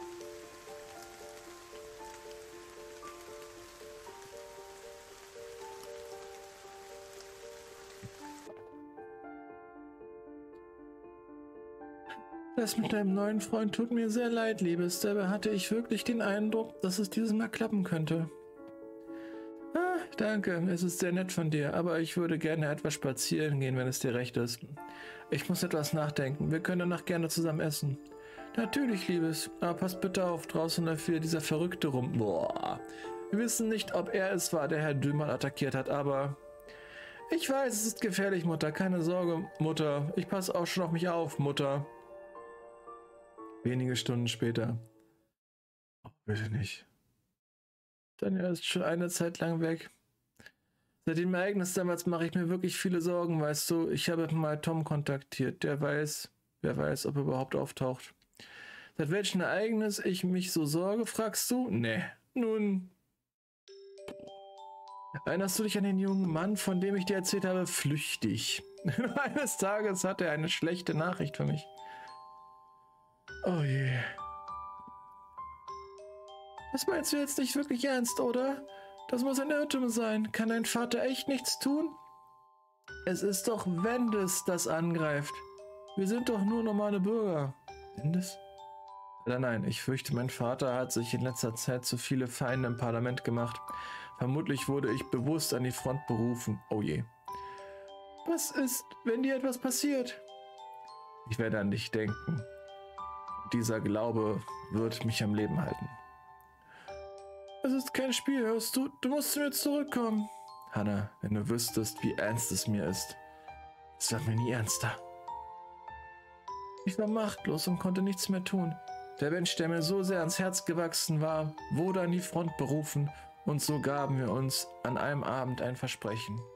Das mit deinem neuen Freund tut mir sehr leid, Liebes. Dabei hatte ich wirklich den Eindruck, dass es dieses Mal klappen könnte. Ah, Danke, es ist sehr nett von dir, aber ich würde gerne etwas spazieren gehen, wenn es dir recht ist. Ich muss etwas nachdenken. Wir können danach gerne zusammen essen. Natürlich, Liebes, aber pass bitte auf, draußen läuft wieder dieser Verrückte rum. Boah. Wir wissen nicht, ob er es war, der Herr Dömer attackiert hat, aber... Ich weiß, es ist gefährlich, Mutter. Keine Sorge, Mutter. Ich passe auch schon auf mich auf, Mutter. Wenige Stunden später. Oh, bitte nicht. Tanja ist schon eine Zeit lang weg. Seit dem Ereignis damals mache ich mir wirklich viele Sorgen, weißt du. Ich habe mal Tom kontaktiert. Der weiß, wer weiß, ob er überhaupt auftaucht. Seit welchem Ereignis ich mich so sorge, fragst du? Nee. Nun... Erinnerst du dich an den jungen Mann, von dem ich dir erzählt habe? Flüchtig. Eines Tages hat er eine schlechte Nachricht für mich. Oh je. Das meinst du jetzt nicht wirklich ernst, oder? Das muss ein Irrtum sein. Kann dein Vater echt nichts tun? Es ist doch Wendes, das angreift. Wir sind doch nur normale Bürger. Wendes? Nein, nein, ich fürchte, mein Vater hat sich in letzter Zeit zu viele Feinde im Parlament gemacht. Vermutlich wurde ich bewusst an die Front berufen. Oh je. Was ist, wenn dir etwas passiert? Ich werde an dich denken. Dieser Glaube wird mich am Leben halten. Es ist kein Spiel, hörst du? Du musst zu mir zurückkommen. Hannah, wenn du wüsstest, wie ernst es mir ist. Es wird mir nie ernster. Ich war machtlos und konnte nichts mehr tun. Der Mensch, der mir so sehr ans Herz gewachsen war, wurde an die Front berufen und so gaben wir uns an einem Abend ein Versprechen.